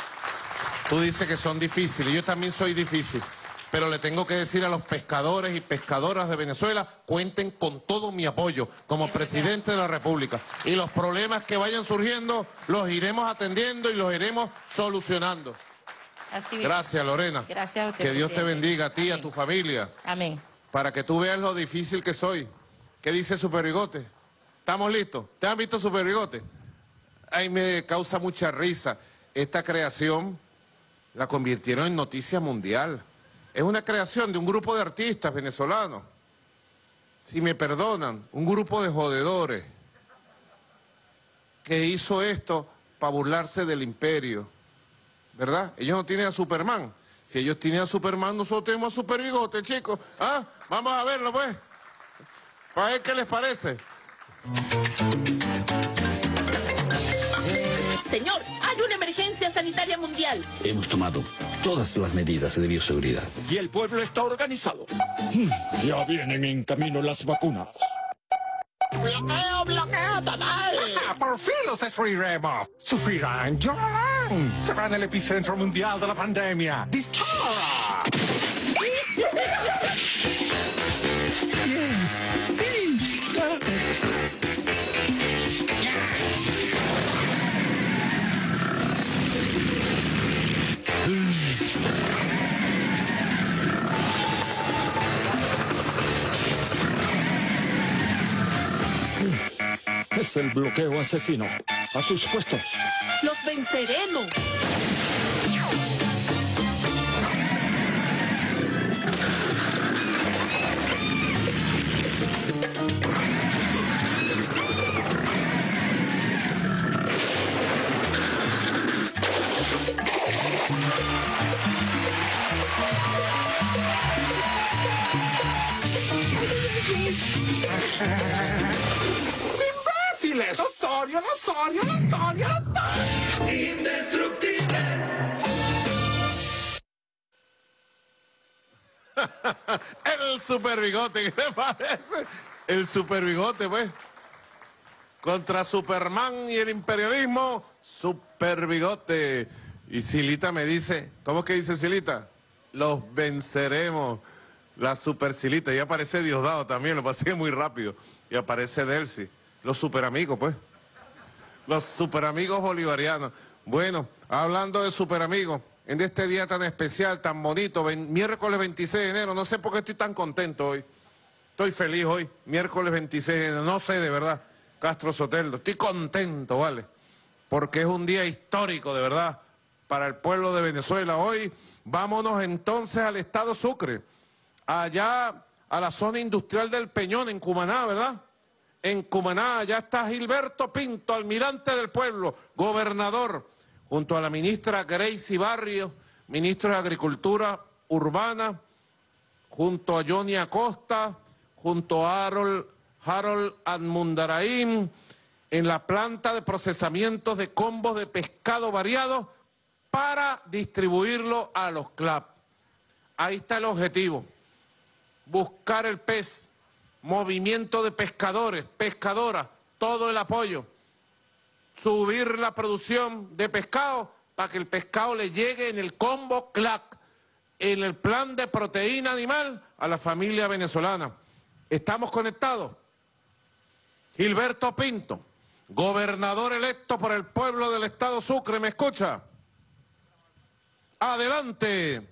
tú dices que son difíciles, yo también soy difícil, pero le tengo que decir a los pescadores y pescadoras de Venezuela, cuenten con todo mi apoyo como presidente de la República. Y los problemas que vayan surgiendo, los iremos atendiendo y los iremos solucionando. Así mismo. Gracias, Lorena. Gracias a usted, Que Dios te presidente. bendiga a ti y a tu familia. Amén. Para que tú veas lo difícil que soy. ¿Qué dice Super Bigote? ¿Estamos listos? ¿Te han visto Super Bigote? Ay, me causa mucha risa. Esta creación la convirtieron en noticia mundial. Es una creación de un grupo de artistas venezolanos. Si me perdonan, un grupo de jodedores que hizo esto para burlarse del imperio. ¿Verdad? Ellos no tienen a Superman. Si ellos tienen a Superman, nosotros tenemos a Super Bigote, chicos. ¿Ah? Vamos a verlo, pues. Para ver qué les parece. Señor, hay una emergencia sanitaria mundial. Hemos tomado todas las medidas de bioseguridad. Y el pueblo está organizado. Ya vienen en camino las vacunas. ¡Bloqueo, bloqueo total! ¡Por fin los destruiremos! ¡Sufrirán, llorarán! ¡Serán el epicentro mundial de la pandemia! ¡Dispara! ¡Yes! ¡Sí! Es el bloqueo asesino. A sus puestos. ¡Los venceremos! ¡Imbéciles! ¡Osorio, Osorio, Osorio, Osorio! ¡Indestructible! El Super Bigote, ¿qué te parece? El Super Bigote, pues. Contra Superman y el imperialismo, Super Bigote. Y Silita me dice, ¿cómo es que dice Silita? Los venceremos. La Super Silita. Y aparece Diosdado también, lo pasé muy rápido. Y aparece Delcy. Los super amigos, pues. Los super amigos bolivarianos. Bueno, hablando de super amigos, en este día tan especial, tan bonito, miércoles veintiséis de enero, no sé por qué estoy tan contento hoy. Estoy feliz hoy, miércoles veintiséis de enero, no sé de verdad, Castro Soteldo, estoy contento, ¿vale? Porque es un día histórico, de verdad, para el pueblo de Venezuela. Hoy vámonos entonces al estado Sucre, allá a la zona industrial del Peñón, en Cumaná, ¿verdad? En Cumaná, ya está Gilberto Pinto, almirante del pueblo, gobernador, junto a la ministra Gracie Barrios, ministro de Agricultura Urbana, junto a Johnny Acosta, junto a Harold, Harold Almundaraín, en la planta de procesamiento de combos de pescado variado para distribuirlo a los C L A P. Ahí está el objetivo. buscar el pez, movimiento de pescadores, pescadoras, todo el apoyo, subir la producción de pescado para que el pescado le llegue en el combo C L A C, en el plan de proteína animal a la familia venezolana. ¿Estamos conectados? Gilberto Pinto, gobernador electo por el pueblo del estado Sucre, ¿me escucha? Adelante.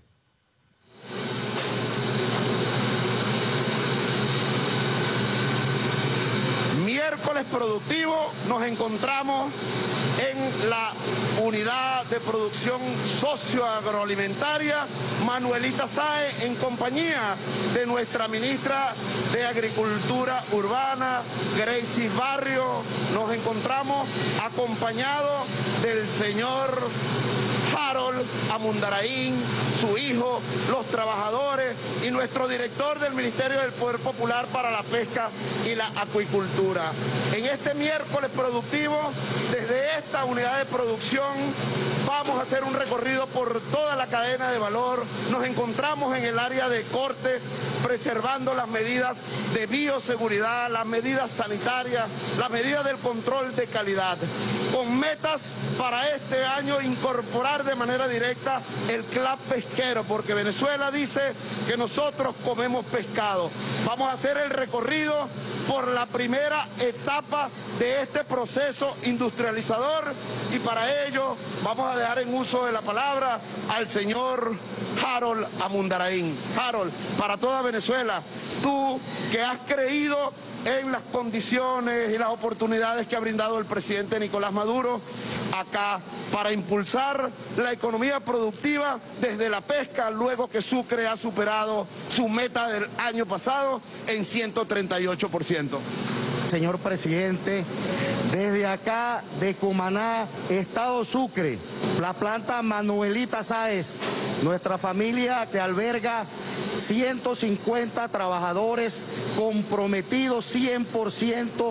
Miércoles productivo, nos encontramos en la unidad de producción socioagroalimentaria Manuelita Sáez, en compañía de nuestra ministra de Agricultura Urbana, Gracie Barrio. Nos encontramos acompañados del señor Harold Amundaraín, su hijo, los trabajadores y nuestro director del Ministerio del Poder Popular para la Pesca y la Acuicultura. En este miércoles productivo, desde esta unidad de producción, vamos a hacer un recorrido por toda la cadena de valor. Nos encontramos en el área de corte, preservando las medidas de bioseguridad, las medidas sanitarias, las medidas del control de calidad, con metas para este año incorporar de manera directa el C L A P pesquero, porque Venezuela dice que nosotros comemos pescado. Vamos a hacer el recorrido por la primera etapa de este proceso industrializador y para ello vamos a dejar en uso de la palabra al señor Harold Amundaraín. Harold, para toda Venezuela, tú que has creído en las condiciones y las oportunidades que ha brindado el presidente Nicolás Maduro acá para impulsar la economía productiva desde la pesca, luego que Sucre ha superado su meta del año pasado en ciento treinta y ocho por ciento. Señor presidente, desde acá de Cumaná, Estado Sucre, la planta Manuelita Sáez, nuestra familia que alberga ciento cincuenta trabajadores comprometidos cien por ciento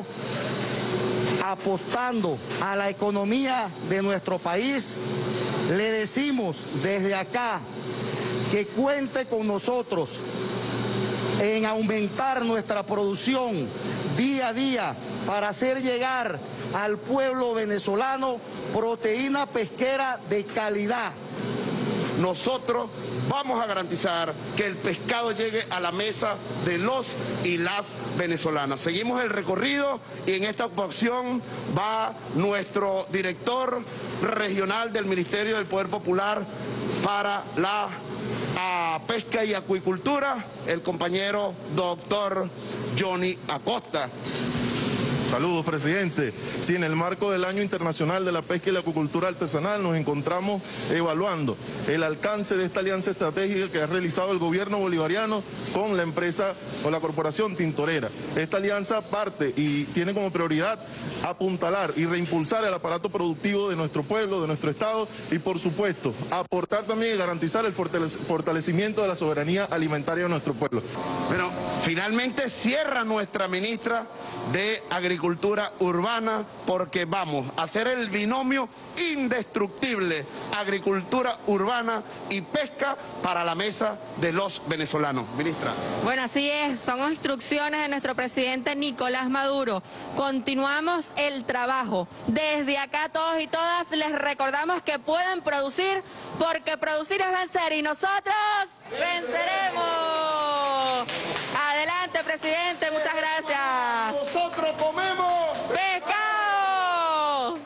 apostando a la economía de nuestro país, le decimos desde acá que cuente con nosotros en aumentar nuestra producción día a día para hacer llegar al pueblo venezolano proteína pesquera de calidad. Nosotros vamos a garantizar que el pescado llegue a la mesa de los y las venezolanas. Seguimos el recorrido y en esta ocasión va nuestro director regional del Ministerio del Poder Popular para la a Pesca y Acuicultura, el compañero doctor Johnny Acosta. Saludos, presidente. Sí, en el marco del Año Internacional de la Pesca y la Acuicultura Artesanal nos encontramos evaluando el alcance de esta alianza estratégica que ha realizado el gobierno bolivariano con la empresa o la corporación tintorera. Esta alianza parte y tiene como prioridad apuntalar y reimpulsar el aparato productivo de nuestro pueblo, de nuestro estado y, por supuesto, aportar también y garantizar el fortalecimiento de la soberanía alimentaria de nuestro pueblo. Pero finalmente cierra nuestra ministra de Agricultura Urbana porque vamos a hacer el binomio indestructible, agricultura urbana y pesca para la mesa de los venezolanos. Ministra. Bueno, así es, son instrucciones de nuestro presidente Nicolás Maduro. Continuamos el trabajo. Desde acá todos y todas les recordamos que pueden producir porque producir es vencer y nosotros venceremos. Adelante, presidente, muchas gracias. Nosotros comemos pescado.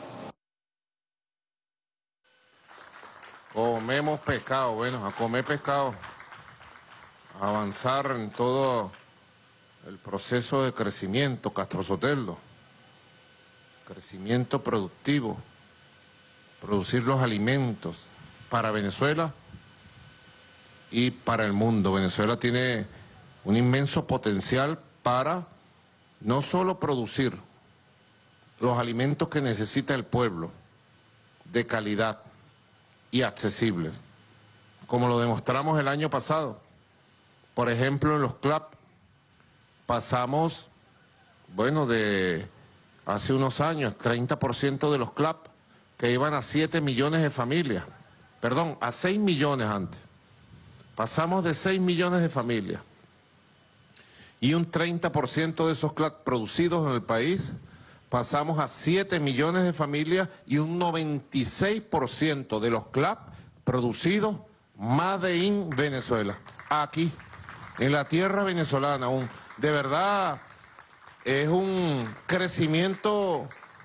Comemos pescado, bueno, a comer pescado, a avanzar en todo el proceso de crecimiento, Castro Soteldo, crecimiento productivo, producir los alimentos para Venezuela y para el mundo. Venezuela tiene un inmenso potencial para no solo producir los alimentos que necesita el pueblo, de calidad y accesibles, como lo demostramos el año pasado. Por ejemplo, en los C L A P pasamos, bueno, de hace unos años, treinta por ciento de los C L A P que iban a siete millones de familias, perdón, a seis millones antes. Pasamos de seis millones de familias y un treinta por ciento de esos C L A T producidos en el país, pasamos a siete millones de familias y un noventa y seis por ciento de los C L A P producidos made in Venezuela, aquí, en la tierra venezolana. Un, de verdad, es un crecimiento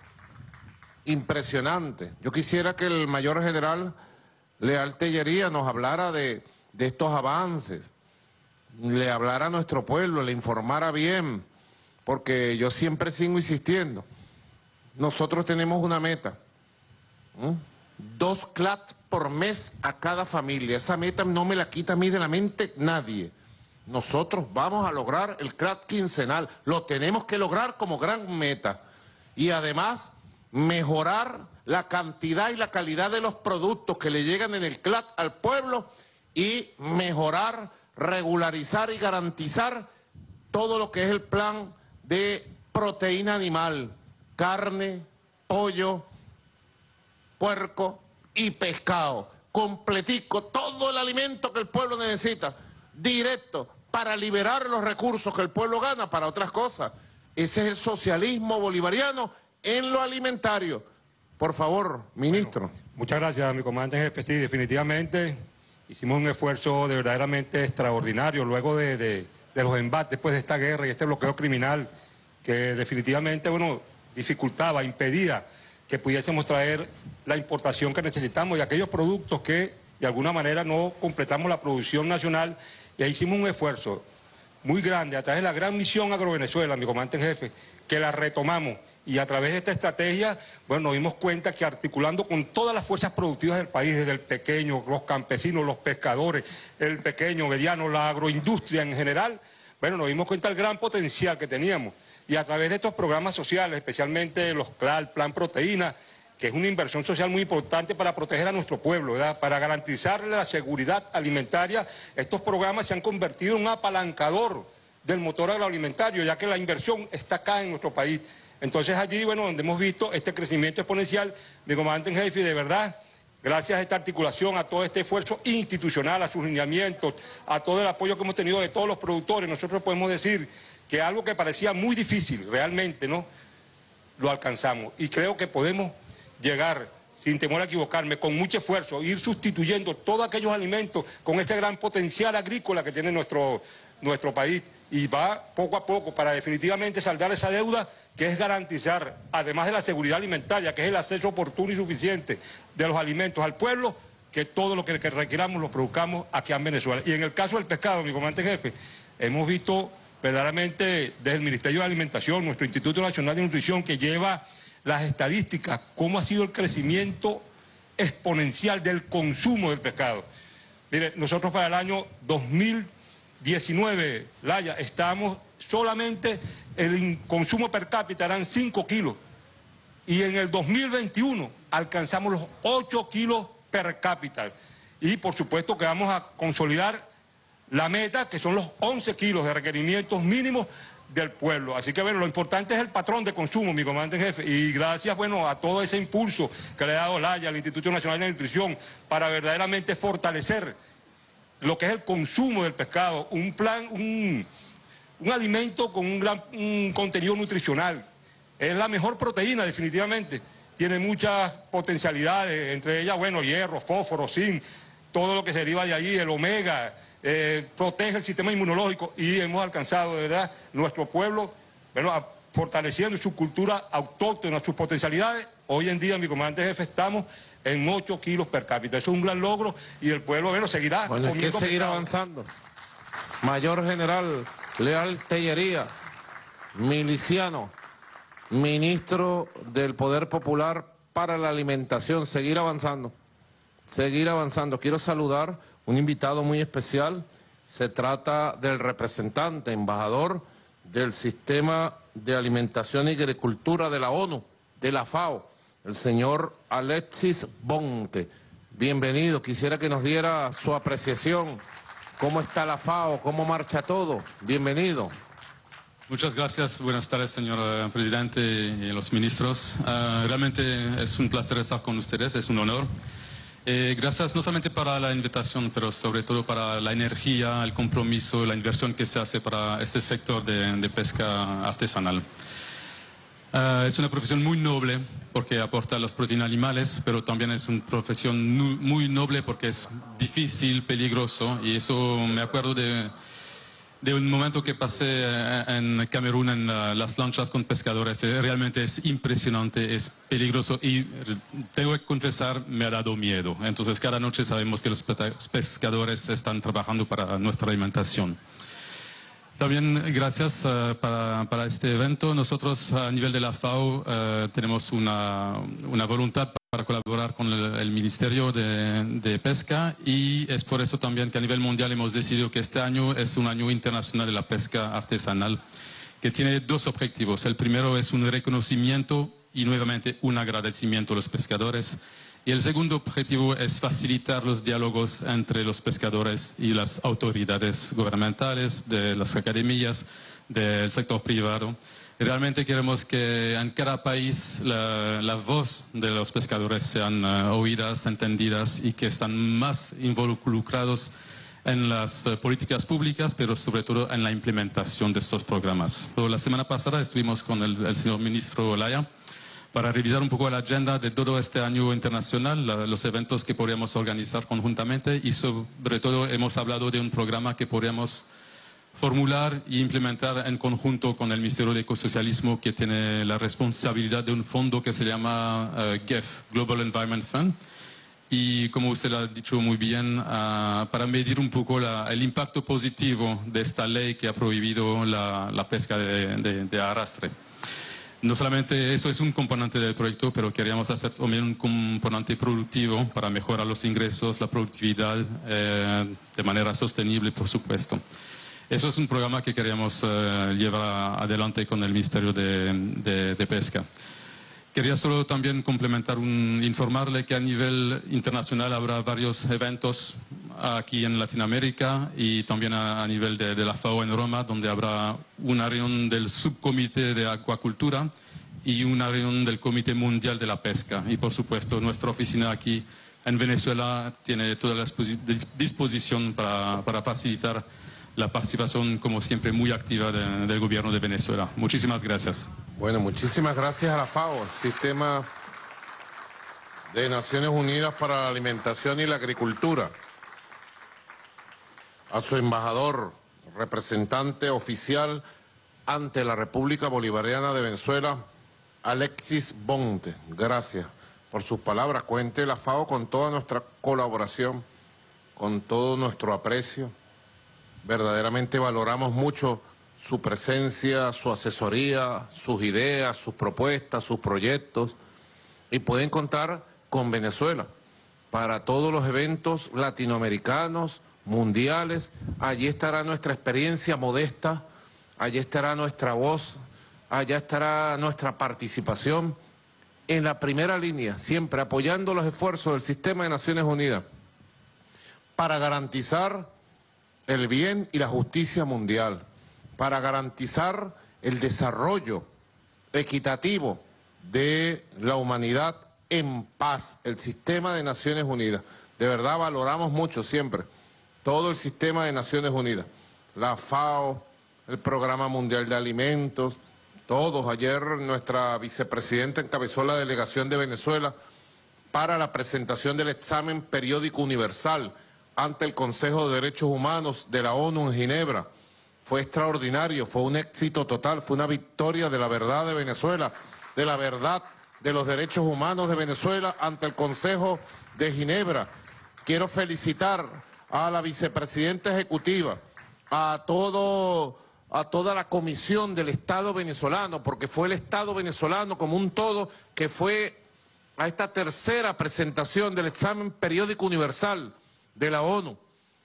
impresionante. Yo quisiera que el mayor general Leal Tellería nos hablara de, de estos avances, le hablara a nuestro pueblo, le informara bien, porque yo siempre sigo insistiendo. Nosotros tenemos una meta, ¿eh? dos C L A T por mes a cada familia. Esa meta no me la quita a mí de la mente nadie. Nosotros vamos a lograr el C L A T quincenal, lo tenemos que lograr como gran meta. Y además, mejorar la cantidad y la calidad de los productos que le llegan en el C L A T al pueblo y mejorar, regularizar y garantizar todo lo que es el plan de proteína animal, carne, pollo, puerco y pescado, completico, todo el alimento que el pueblo necesita, directo, para liberar los recursos que el pueblo gana para otras cosas. Ese es el socialismo bolivariano en lo alimentario. Por favor, ministro. Bueno, muchas gracias, mi comandante en jefe. Sí, definitivamente hicimos un esfuerzo de verdaderamente extraordinario luego de, de, de los embates después de esta guerra y este bloqueo criminal que definitivamente, bueno, dificultaba, impedía que pudiésemos traer la importación que necesitamos y aquellos productos que de alguna manera no completamos la producción nacional, y ahí hicimos un esfuerzo muy grande a través de la gran misión Agrovenezuela, mi comandante en jefe, que la retomamos. Y a través de esta estrategia, bueno, nos dimos cuenta que articulando con todas las fuerzas productivas del país, desde el pequeño, los campesinos, los pescadores, el pequeño, mediano, la agroindustria en general, bueno, nos dimos cuenta del gran potencial que teníamos. Y a través de estos programas sociales, especialmente los C L A, el Plan Proteína, que es una inversión social muy importante para proteger a nuestro pueblo, ¿verdad? Para garantizarle la seguridad alimentaria, estos programas se han convertido en un apalancador del motor agroalimentario, ya que la inversión está acá en nuestro país. Entonces allí, bueno, donde hemos visto este crecimiento exponencial, mi comandante en jefe, de verdad, gracias a esta articulación, a todo este esfuerzo institucional, a sus lineamientos, a todo el apoyo que hemos tenido de todos los productores, nosotros podemos decir que algo que parecía muy difícil, realmente, ¿no?, lo alcanzamos. Y creo que podemos llegar, sin temor a equivocarme, con mucho esfuerzo, ir sustituyendo todos aquellos alimentos con este gran potencial agrícola que tiene nuestro, nuestro país. Y va poco a poco para definitivamente saldar esa deuda, que es garantizar, además de la seguridad alimentaria, que es el acceso oportuno y suficiente de los alimentos al pueblo, que todo lo que requiramos lo produzcamos aquí en Venezuela. Y en el caso del pescado, mi comandante en jefe, hemos visto verdaderamente desde el Ministerio de Alimentación, nuestro Instituto Nacional de Nutrición, que lleva las estadísticas, cómo ha sido el crecimiento exponencial del consumo del pescado. Mire, nosotros para el año dos mil diecinueve, Laya, estamos solamente, el consumo per cápita eran cinco kilos, y en el dos mil veintiuno alcanzamos los ocho kilos per cápita, y por supuesto que vamos a consolidar la meta, que son los once kilos de requerimientos mínimos del pueblo. Así que, bueno, lo importante es el patrón de consumo, mi comandante en jefe, y gracias, bueno, a todo ese impulso que le ha dado Laya al Instituto Nacional de Nutrición para verdaderamente fortalecer lo que es el consumo del pescado, un plan, un, un alimento con un gran un contenido nutricional. Es la mejor proteína, definitivamente. Tiene muchas potencialidades, entre ellas, bueno, hierro, fósforo, zinc, todo lo que se deriva de allí, el omega, eh, protege el sistema inmunológico, y hemos alcanzado, de verdad, nuestro pueblo, bueno, a, fortaleciendo su cultura autóctona, sus potencialidades. Hoy en día, mi comandante jefe, estamos en ocho kilos per cápita. Eso es un gran logro, y el pueblo, bueno, seguirá. Bueno, hay que seguir pescado. avanzando. Mayor General Leal Tellería, miliciano, ministro del Poder Popular para la Alimentación, seguir avanzando, seguir avanzando. Quiero saludar un invitado muy especial. Se trata del representante, embajador del Sistema de Alimentación y Agricultura de la ONU, de la FAO, el señor Alexis Bonte. Bienvenido, quisiera que nos diera su apreciación. ¿Cómo está la FAO? ¿Cómo marcha todo? Bienvenido. Muchas gracias. Buenas tardes, señor uh, presidente y los ministros. Uh, realmente es un placer estar con ustedes, es un honor. Eh, gracias no solamente para la invitación, pero sobre todo para la energía, el compromiso, la inversión que se hace para este sector de, de pesca artesanal. Uh, es una profesión muy noble porque aporta las proteínas animales, pero también es una profesión nu muy noble porque es difícil, peligroso, y eso me acuerdo de, de un momento que pasé en Camerún en uh, las lanchas con pescadores. Realmente es impresionante, es peligroso y tengo que confesar, me ha dado miedo. Entonces cada noche sabemos que los pescadores están trabajando para nuestra alimentación. También gracias uh, para, para este evento. Nosotros a nivel de la FAO uh, tenemos una, una voluntad para colaborar con el, el Ministerio de, de Pesca, y es por eso también que a nivel mundial hemos decidido que este año es un año internacional de la pesca artesanal, que tiene dos objetivos. El primero es un reconocimiento y nuevamente un agradecimiento a los pescadores. Y el segundo objetivo es facilitar los diálogos entre los pescadores y las autoridades gubernamentales, de las academias, del sector privado. Y realmente queremos que en cada país la, la voz de los pescadores sean uh, oídas, entendidas, y que están más involucrados en las uh, políticas públicas, pero sobre todo en la implementación de estos programas. So, la semana pasada estuvimos con el, el señor ministro Olaya para revisar un poco la agenda de todo este año internacional, la, los eventos que podríamos organizar conjuntamente, y sobre todo hemos hablado de un programa que podríamos formular e implementar en conjunto con el Ministerio de Ecosocialismo, que tiene la responsabilidad de un fondo que se llama uh, G E F, Global Environment Fund, y como usted ha dicho muy bien, uh, para medir un poco la, el impacto positivo de esta ley que ha prohibido la, la pesca de, de, de arrastre. No solamente eso es un componente del proyecto, pero queríamos hacer también un componente productivo para mejorar los ingresos, la productividad eh, de manera sostenible, por supuesto. Eso es un programa que queríamos eh, llevar adelante con el Ministerio de, de, de Pesca. Quería solo también complementar, un, informarle que a nivel internacional habrá varios eventos aquí en Latinoamérica y también a, a nivel de, de la FAO en Roma, donde habrá una reunión del subcomité de acuacultura y una reunión del Comité Mundial de la Pesca. Y por supuesto nuestra oficina aquí en Venezuela tiene toda la disposición para, para facilitar la participación, como siempre, muy activa de, del gobierno de Venezuela. Muchísimas gracias. Bueno, muchísimas gracias a la FAO, el Sistema de Naciones Unidas para la Alimentación y la Agricultura, a su embajador, representante oficial ante la República Bolivariana de Venezuela, Alexis Bonte. Gracias por sus palabras. Cuente la FAO con toda nuestra colaboración, con todo nuestro aprecio. Verdaderamente valoramos mucho su presencia, su asesoría, sus ideas, sus propuestas, sus proyectos, y pueden contar con Venezuela para todos los eventos latinoamericanos, mundiales. Allí estará nuestra experiencia modesta, allí estará nuestra voz, allá estará nuestra participación en la primera línea, siempre apoyando los esfuerzos del Sistema de Naciones Unidas para garantizar el bien y la justicia mundial, para garantizar el desarrollo equitativo de la humanidad en paz, el Sistema de Naciones Unidas. De verdad valoramos mucho siempre todo el Sistema de Naciones Unidas, la FAO, el Programa Mundial de Alimentos, todos. Ayer nuestra vicepresidenta encabezó la delegación de Venezuela para la presentación del examen periódico universal ante el Consejo de Derechos Humanos de la ONU en Ginebra. Fue extraordinario, fue un éxito total, fue una victoria de la verdad de Venezuela, de la verdad de los derechos humanos de Venezuela ante el Consejo de Ginebra. Quiero felicitar a la vicepresidenta ejecutiva, a todo, a toda la comisión del Estado venezolano, porque fue el Estado venezolano como un todo que fue a esta tercera presentación del examen periódico universal de la ONU.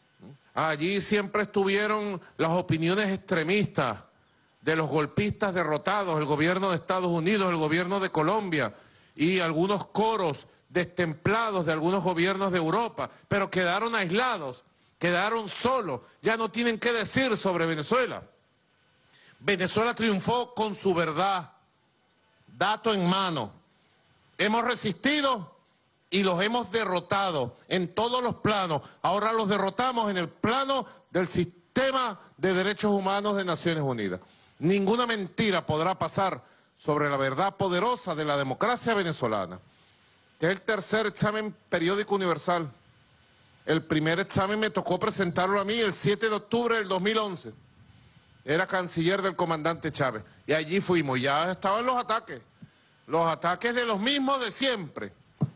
Allí siempre estuvieron las opiniones extremistas de los golpistas derrotados, el gobierno de Estados Unidos, el gobierno de Colombia y algunos coros destemplados de algunos gobiernos de Europa, pero quedaron aislados, quedaron solos, ya no tienen qué decir sobre Venezuela. Venezuela triunfó con su verdad, dato en mano. Hemos resistido y los hemos derrotado en todos los planos. Ahora los derrotamos en el plano del sistema de derechos humanos de Naciones Unidas. Ninguna mentira podrá pasar sobre la verdad poderosa de la democracia venezolana. Este es el tercer examen periódico universal. El primer examen me tocó presentarlo a mí el siete de octubre del dos mil once. Era canciller del comandante Chávez. Y allí fuimos, y ya estaban los ataques. Los ataques de los mismos de siempre.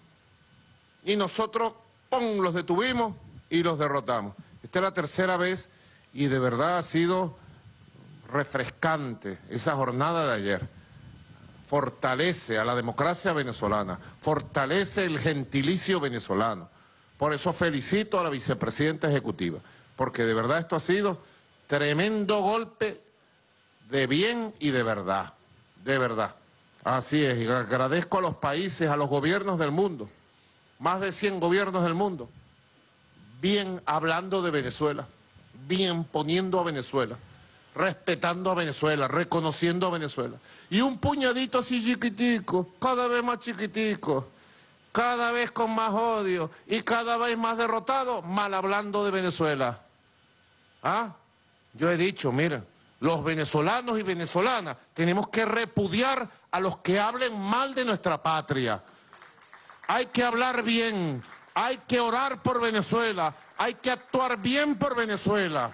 Y nosotros, ¡pum!, los detuvimos y los derrotamos. Esta es la tercera vez y de verdad ha sido refrescante esa jornada de ayer. Fortalece a la democracia venezolana, fortalece el gentilicio venezolano. Por eso felicito a la vicepresidenta ejecutiva, porque de verdad esto ha sido tremendo golpe de bien y de verdad, de verdad. Así es, y agradezco a los países, a los gobiernos del mundo, más de cien gobiernos del mundo, bien hablando de Venezuela, bien poniendo a Venezuela, respetando a Venezuela, reconociendo a Venezuela. Y un puñadito así chiquitico, cada vez más chiquitico, cada vez con más odio y cada vez más derrotado, mal hablando de Venezuela. ¿Ah? Yo he dicho, miren, los venezolanos y venezolanas tenemos que repudiar a los que hablen mal de nuestra patria. Hay que hablar bien, hay que orar por Venezuela, hay que actuar bien por Venezuela.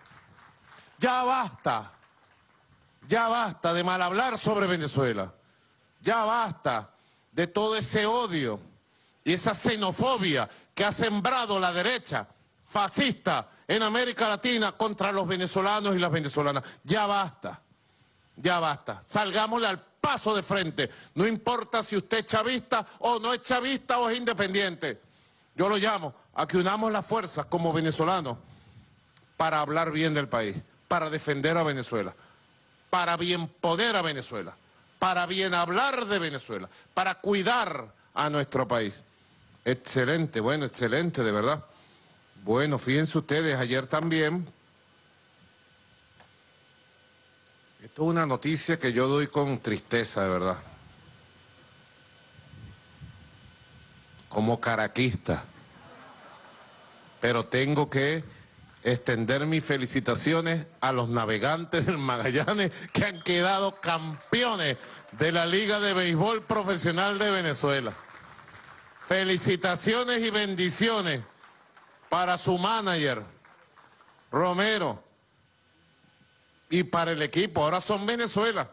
Ya basta, ya basta de mal hablar sobre Venezuela, ya basta de todo ese odio y esa xenofobia que ha sembrado la derecha fascista en América Latina contra los venezolanos y las venezolanas. Ya basta, ya basta, salgámosle al paso de frente, no importa si usted es chavista o no es chavista o es independiente. Yo lo llamo a que unamos las fuerzas como venezolanos para hablar bien del país, para defender a Venezuela, para bien poner a Venezuela, para bien hablar de Venezuela, para cuidar a nuestro país. Excelente, bueno, excelente, de verdad. Bueno, fíjense ustedes, ayer también, esto es una noticia que yo doy con tristeza, de verdad. Como caraquista. Pero tengo que extender mis felicitaciones a los navegantes del Magallanes que han quedado campeones de la Liga de Béisbol Profesional de Venezuela. Felicitaciones y bendiciones para su manager, Romero, y para el equipo. Ahora son Venezuela.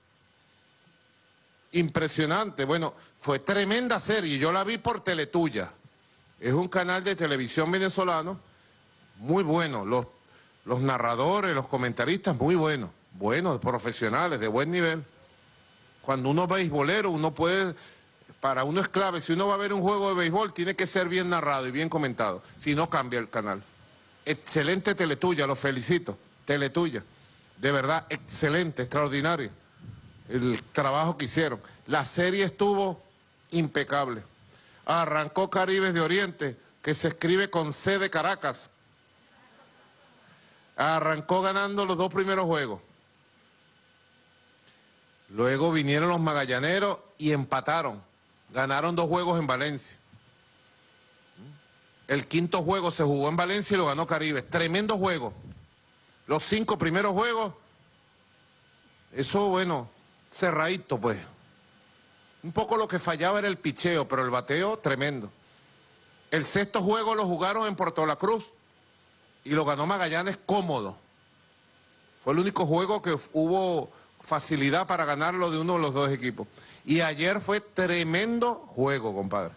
Impresionante. Bueno, fue tremenda serie. Yo la vi por Teletuya. Es un canal de televisión venezolano muy bueno. Los, los narradores, los comentaristas, muy buenos. Buenos, profesionales, de buen nivel. Cuando uno es beisbolero, uno puede... Para uno es clave, si uno va a ver un juego de béisbol, tiene que ser bien narrado y bien comentado. Si no, cambia el canal. Excelente Teletuya, los felicito. Teletuya. De verdad, excelente, extraordinario el trabajo que hicieron. La serie estuvo impecable. Arrancó Caribes de Oriente, que se escribe con C de Caracas. Arrancó ganando los dos primeros juegos. Luego vinieron los Magallaneros y empataron. Ganaron dos juegos en Valencia. El quinto juego se jugó en Valencia y lo ganó Caribes. Tremendo juego. Los cinco primeros juegos, eso bueno, cerradito pues. Un poco lo que fallaba era el picheo, pero el bateo tremendo. El sexto juego lo jugaron en Puerto La Cruz y lo ganó Magallanes cómodo. Fue el único juego que hubo facilidad para ganarlo de uno de los dos equipos. Y ayer fue tremendo juego, compadre.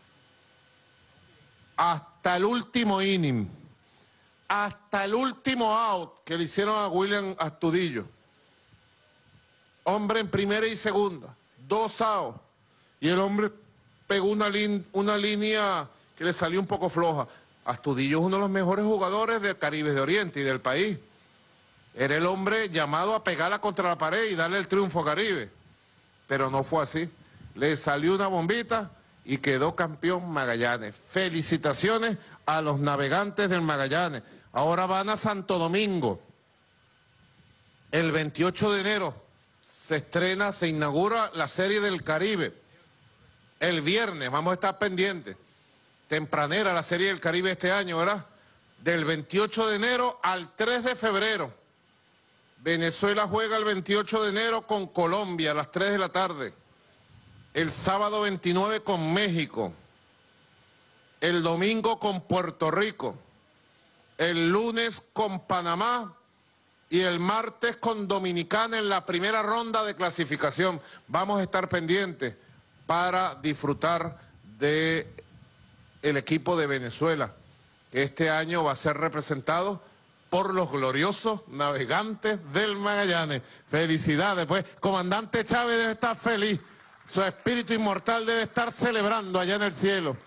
Hasta el último inning, hasta el último out que le hicieron a William Astudillo. Hombre en primera y segunda, dos outs. Y el hombre pegó una, lin una línea que le salió un poco floja. Astudillo es uno de los mejores jugadores de Caribes de Oriente y del país. Era el hombre llamado a pegarla contra la pared y darle el triunfo a Caribe. Pero no fue así. Le salió una bombita y quedó campeón Magallanes. Felicitaciones a los navegantes del Magallanes. Ahora van a Santo Domingo. El veintiocho de enero se estrena, se inaugura la Serie del Caribe. El viernes vamos a estar pendientes. Tempranera la Serie del Caribe este año, ¿verdad? Del veintiocho de enero al tres de febrero. Venezuela juega el veintiocho de enero con Colombia a las tres de la tarde. El sábado veintinueve con México. El domingo con Puerto Rico. El lunes con Panamá. Y el martes con Dominicana en la primera ronda de clasificación. Vamos a estar pendientes para disfrutar de el equipo de Venezuela, que este año va a ser representado por los gloriosos navegantes del Magallanes. Felicidades, pues. Comandante Chávez debe estar feliz. Su espíritu inmortal debe estar celebrando allá en el cielo.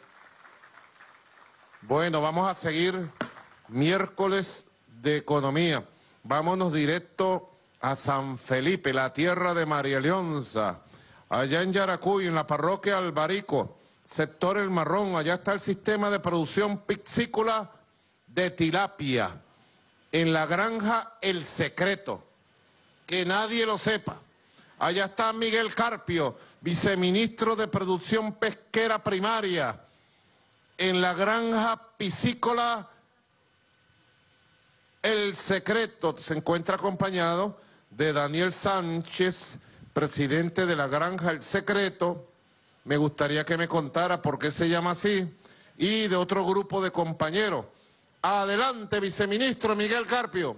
Bueno, vamos a seguir miércoles de economía. Vámonos directo a San Felipe, la tierra de María Leonza. Allá en Yaracuy, en la parroquia Albarico, sector El Marrón, allá está el sistema de producción piscícola de tilapia. En la granja El Secreto, que nadie lo sepa. Allá está Miguel Carpio, viceministro de Producción Pesquera Primaria. En la granja piscícola El Secreto se encuentra acompañado de Daniel Sánchez, presidente de la granja El Secreto. Me gustaría que me contara por qué se llama así, y de otro grupo de compañeros. Adelante, viceministro Miguel Carpio.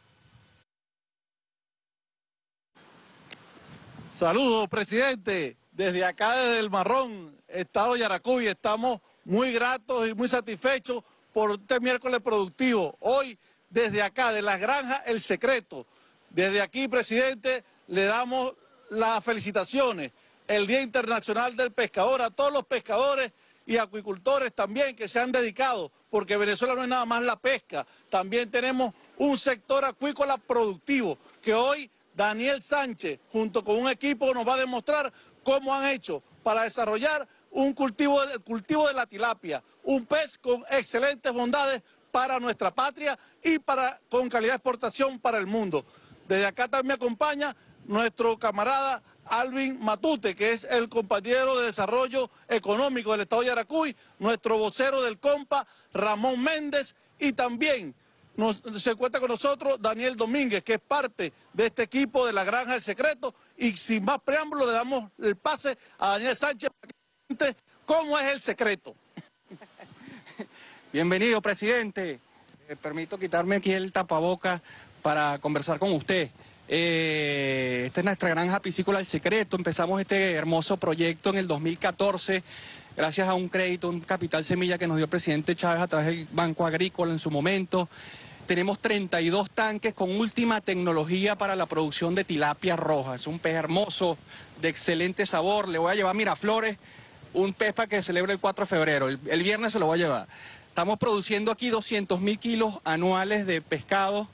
Saludos, presidente. Desde acá, desde El Marrón, estado Yaracuy, estamos muy gratos y muy satisfechos por este miércoles productivo. Hoy, desde acá, de las granjas El Secreto. Desde aquí, presidente, le damos las felicitaciones. El Día Internacional del Pescador, a todos los pescadores y acuicultores también que se han dedicado, porque Venezuela no es nada más la pesca, también tenemos un sector acuícola productivo, que hoy Daniel Sánchez, junto con un equipo, nos va a demostrar cómo han hecho para desarrollar un cultivo, el cultivo de la tilapia, un pez con excelentes bondades para nuestra patria y para, con calidad de exportación para el mundo. Desde acá también me acompaña nuestro camarada Alvin Matute, que es el compañero de desarrollo económico del estado de Yaracuy, nuestro vocero del COMPA, Ramón Méndez, y también nos, se encuentra con nosotros Daniel Domínguez, que es parte de este equipo de la Granja del Secreto, y sin más preámbulo le damos el pase a Daniel Sánchez para que nos cuente cómo es el secreto. Bienvenido, presidente. Me permito quitarme aquí el tapaboca para conversar con usted. Eh, esta es nuestra granja piscícola El Secreto. Empezamos este hermoso proyecto en el dos mil catorce, gracias a un crédito, un capital semilla que nos dio el presidente Chávez a través del Banco Agrícola en su momento. Tenemos treinta y dos tanques con última tecnología para la producción de tilapia roja. Es un pez hermoso, de excelente sabor. Le voy a llevar a Miraflores un pez para que celebre el cuatro de febrero. El, el viernes se lo voy a llevar. Estamos produciendo aquí doscientos mil kilos anuales de pescado.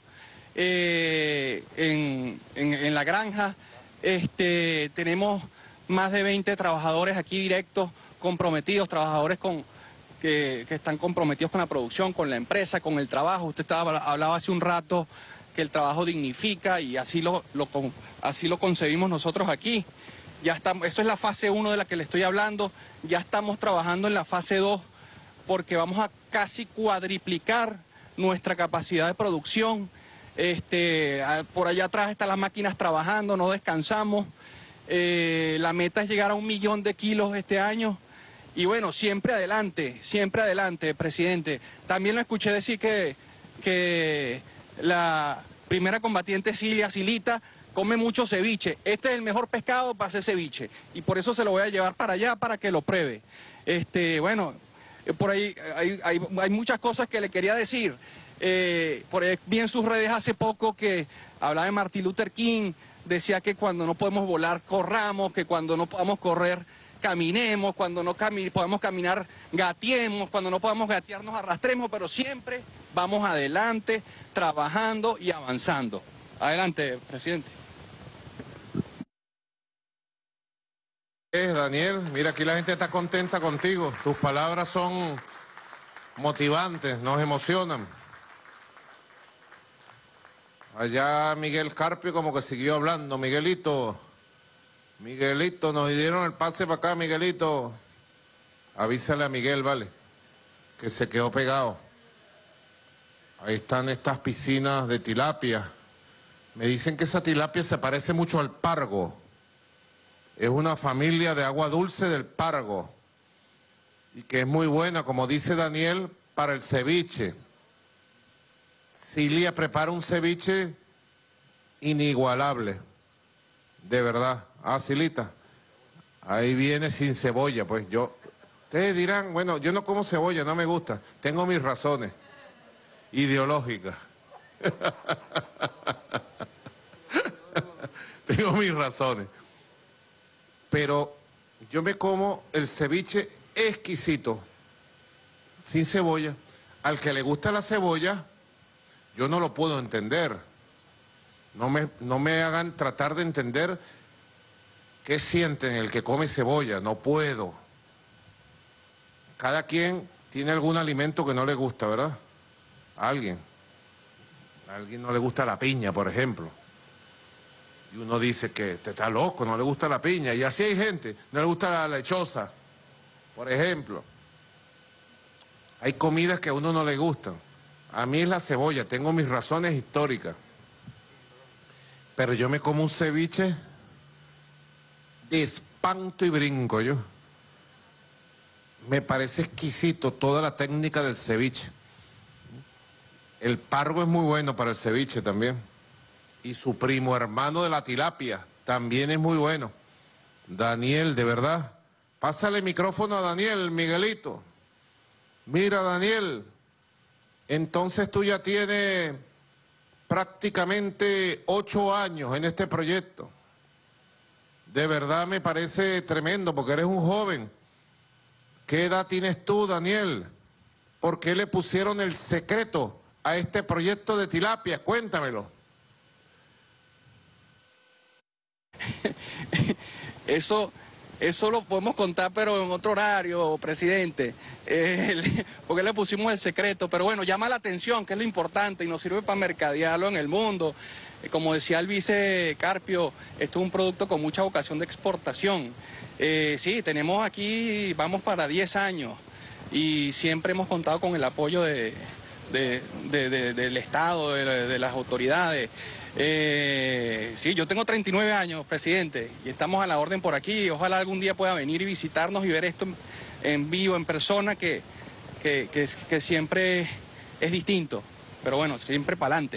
Eh, en, en, en la granja. Este, tenemos más de veinte trabajadores aquí directos, comprometidos, trabajadores con, que, que están comprometidos con la producción, con la empresa, con el trabajo. Usted estaba, hablaba hace un rato que el trabajo dignifica, y así lo, lo, así lo concebimos nosotros aquí. Ya estamos, eso es la fase uno de la que le estoy hablando. Ya estamos trabajando en la fase dos, porque vamos a casi cuadriplicar nuestra capacidad de producción. Este, por allá atrás están las máquinas trabajando, no descansamos. Eh, la meta es llegar a un millón de kilos este año. Y bueno, siempre adelante, siempre adelante, presidente. También lo escuché decir que, que la primera combatiente Cilia Silita come mucho ceviche. Este es el mejor pescado para hacer ceviche, y por eso se lo voy a llevar para allá para que lo pruebe. Este, bueno, por ahí hay, hay, hay muchas cosas que le quería decir. Eh, por ahí vi en sus redes hace poco que hablaba de Martin Luther King, decía que cuando no podemos volar, corramos, que cuando no podamos correr, caminemos, cuando no cami podemos caminar, gateemos, cuando no podamos gatear, nos arrastremos, pero siempre vamos adelante, trabajando y avanzando. Adelante, presidente. Eh, Daniel, mira, aquí la gente está contenta contigo. Tus palabras son motivantes, nos emocionan. Allá Miguel Carpio como que siguió hablando. Miguelito, Miguelito, nos dieron el pase para acá, Miguelito. Avísale a Miguel, vale, que se quedó pegado. Ahí están estas piscinas de tilapia. Me dicen que esa tilapia se parece mucho al pargo. Es una familia de agua dulce del pargo. Y que es muy buena, como dice Daniel, para el ceviche. Cilia prepara un ceviche inigualable. De verdad. Ah, Silita. Ahí viene sin cebolla, pues yo... Ustedes dirán, bueno, yo no como cebolla, no me gusta. Tengo mis razones ideológicas. Tengo mis razones. Pero yo me como el ceviche exquisito, sin cebolla. Al que le gusta la cebolla, yo no lo puedo entender. No me, no me hagan tratar de entender qué sienten el que come cebolla. No puedo. Cada quien tiene algún alimento que no le gusta, ¿verdad? A alguien. A alguien no le gusta la piña, por ejemplo. Y uno dice que te está loco, no le gusta la piña. Y así hay gente, no le gusta la lechosa, por ejemplo. Hay comidas que a uno no le gustan. A mí es la cebolla, tengo mis razones históricas. Pero yo me como un ceviche de espanto y brinco, yo. Me parece exquisito toda la técnica del ceviche. El pargo es muy bueno para el ceviche también. Y su primo hermano de la tilapia también es muy bueno. Daniel, de verdad. Pásale el micrófono a Daniel, Miguelito. Mira, Daniel, entonces tú ya tienes prácticamente ocho años en este proyecto. De verdad me parece tremendo porque eres un joven. ¿Qué edad tienes tú, Daniel? ¿Por qué le pusieron el secreto a este proyecto de tilapia? Cuéntamelo. Eso, eso lo podemos contar, pero en otro horario, presidente. Eh, porque le pusimos el secreto. Pero bueno, llama la atención, que es lo importante, y nos sirve para mercadearlo en el mundo. Eh, como decía el vice Carpio, esto es un producto con mucha vocación de exportación. Eh, sí, tenemos aquí, vamos para diez años y siempre hemos contado con el apoyo de, de, de, de, del Estado, de, de las autoridades. Eh, sí, yo tengo treinta y nueve años, presidente, y estamos a la orden por aquí. Ojalá algún día pueda venir y visitarnos y ver esto en, en vivo, en persona, que, que, que, que siempre es distinto, pero bueno, siempre para adelante.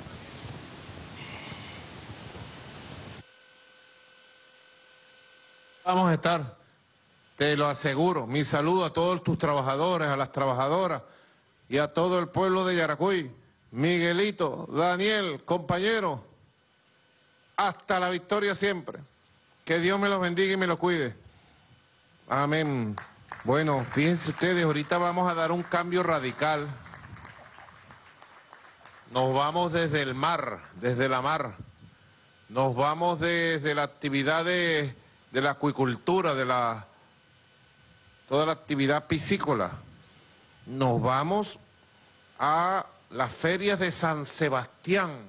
Vamos a estar, te lo aseguro. Mi saludo a todos tus trabajadores, a las trabajadoras y a todo el pueblo de Yaracuy. Miguelito, Daniel, compañero, hasta la victoria siempre. Que Dios me los bendiga y me los cuide. Amén. Bueno, fíjense ustedes, ahorita vamos a dar un cambio radical. Nos vamos desde el mar, desde la mar. Nos vamos desde la actividad de... de la acuicultura, de la toda la actividad piscícola. Nos vamos a las ferias de San Sebastián,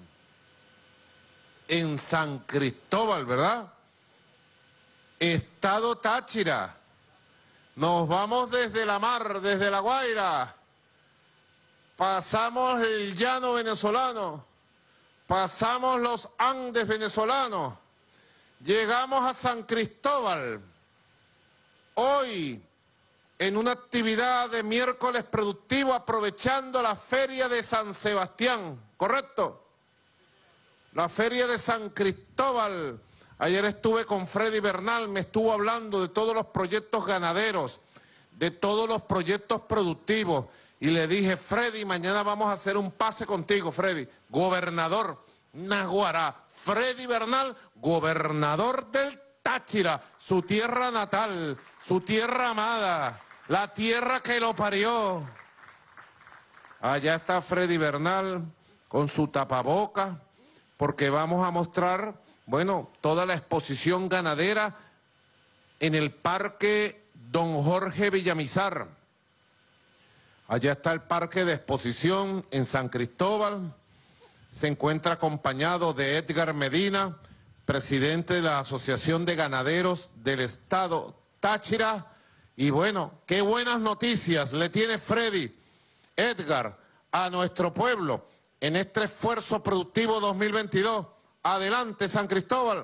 en San Cristóbal, ¿verdad? Estado Táchira. Nos vamos desde la mar, desde La Guaira. Pasamos el llano venezolano. Pasamos los Andes venezolanos. Llegamos a San Cristóbal, hoy en una actividad de miércoles productivo aprovechando la feria de San Sebastián, ¿correcto? La feria de San Cristóbal. Ayer estuve con Freddy Bernal, me estuvo hablando de todos los proyectos ganaderos, de todos los proyectos productivos. Y le dije, Freddy, mañana vamos a hacer un pase contigo, Freddy, gobernador Naguará. Freddy Bernal, gobernador del Táchira, su tierra natal, su tierra amada, la tierra que lo parió. Allá está Freddy Bernal con su tapaboca, porque vamos a mostrar, bueno, toda la exposición ganadera en el Parque Don Jorge Villamizar. Allá está el parque de exposición en San Cristóbal. Se encuentra acompañado de Edgar Medina, presidente de la Asociación de Ganaderos del Estado Táchira, Y bueno, qué buenas noticias le tiene Freddy, Edgar, a nuestro pueblo en este esfuerzo productivo dos mil veintidós. Adelante, San Cristóbal.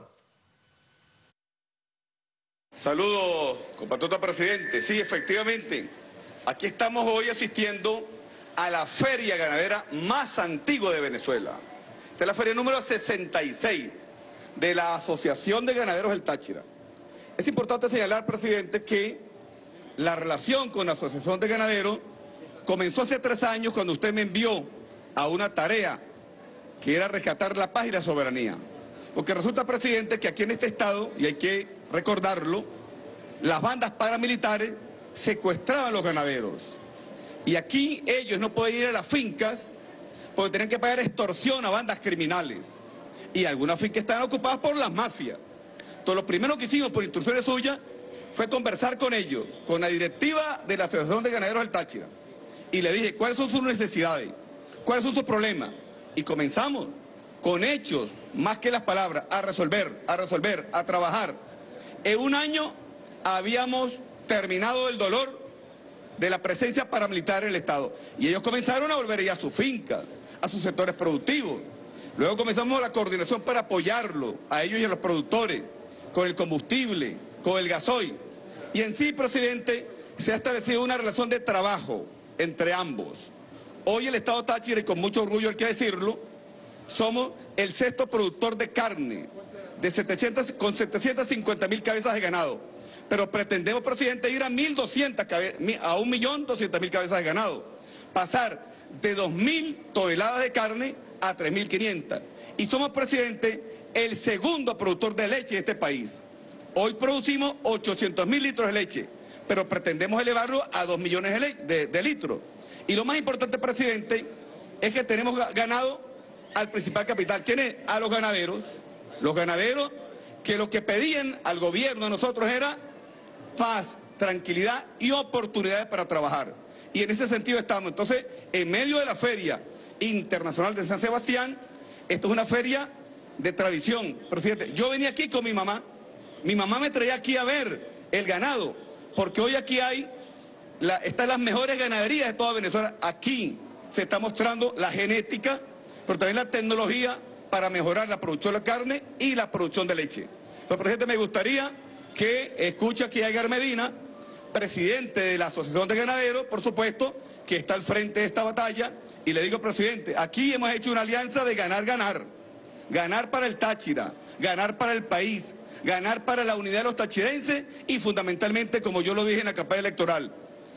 Saludos, compatriota presidente. Sí, efectivamente, aquí estamos hoy asistiendo a la feria ganadera más antigua de Venezuela. Esta es la feria número sesenta y seis de la Asociación de Ganaderos del Táchira. Es importante señalar, presidente, que la relación con la Asociación de Ganaderos comenzó hace tres años cuando usted me envió a una tarea que era rescatar la paz y la soberanía. Porque resulta, presidente, que aquí en este estado, y hay que recordarlo, las bandas paramilitares secuestraban a los ganaderos. Y aquí ellos no podían ir a las fincas porque tenían que pagar extorsión a bandas criminales. Y algunas fincas estaban ocupadas por las mafias. Entonces lo primero que hicimos por instrucciones suyas fue conversar con ellos, con la directiva de la Asociación de Ganaderos del Táchira. Y le dije, ¿cuáles son sus necesidades? ¿Cuáles son sus problemas? Y comenzamos con hechos, más que las palabras, a resolver, a resolver, a trabajar. En un año habíamos terminado el dolor de la presencia paramilitar en el Estado. Y ellos comenzaron a volver ya a sus fincas, a sus sectores productivos. Luego comenzamos la coordinación para apoyarlo, a ellos y a los productores, con el combustible, con el gasoil. Y en sí, presidente, se ha establecido una relación de trabajo entre ambos. Hoy el Estado Táchira, y con mucho orgullo hay que decirlo, somos el sexto productor de carne de setecientas, con setecientas cincuenta mil cabezas de ganado. Pero pretendemos, presidente, ir a mil doscientas, a un millón doscientas mil cabezas de ganado. Pasar de dos mil toneladas de carne a tres mil quinientas. Y somos, presidente, el segundo productor de leche de este país. Hoy producimos ochocientos mil litros de leche, pero pretendemos elevarlo a dos millones de, de, de litros. Y lo más importante, presidente, es que tenemos ganado al principal capital. ¿Quién es? A los ganaderos. Los ganaderos que lo que pedían al gobierno de nosotros era paz, tranquilidad y oportunidades para trabajar. Y en ese sentido estamos. Entonces, en medio de la Feria Internacional de San Sebastián, esto es una feria de tradición, presidente. Yo venía aquí con mi mamá. Mi mamá me traía aquí a ver el ganado, porque hoy aquí hay, la, están las mejores ganaderías de toda Venezuela. Aquí se está mostrando la genética, pero también la tecnología para mejorar la producción de carne y la producción de leche. Entonces, presidente, me gustaría que escuche aquí a Edgar Medina, presidente de la Asociación de Ganaderos, por supuesto, que está al frente de esta batalla, y le digo, presidente, aquí hemos hecho una alianza de ganar, ganar, ganar para el Táchira, ganar para el país, ganar para la unidad de los tachirenses y fundamentalmente, como yo lo dije en la campaña electoral,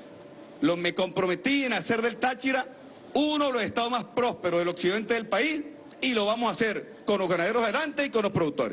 lo, me comprometí en hacer del Táchira uno de los estados más prósperos del occidente del país y lo vamos a hacer con los ganaderos delante y con los productores.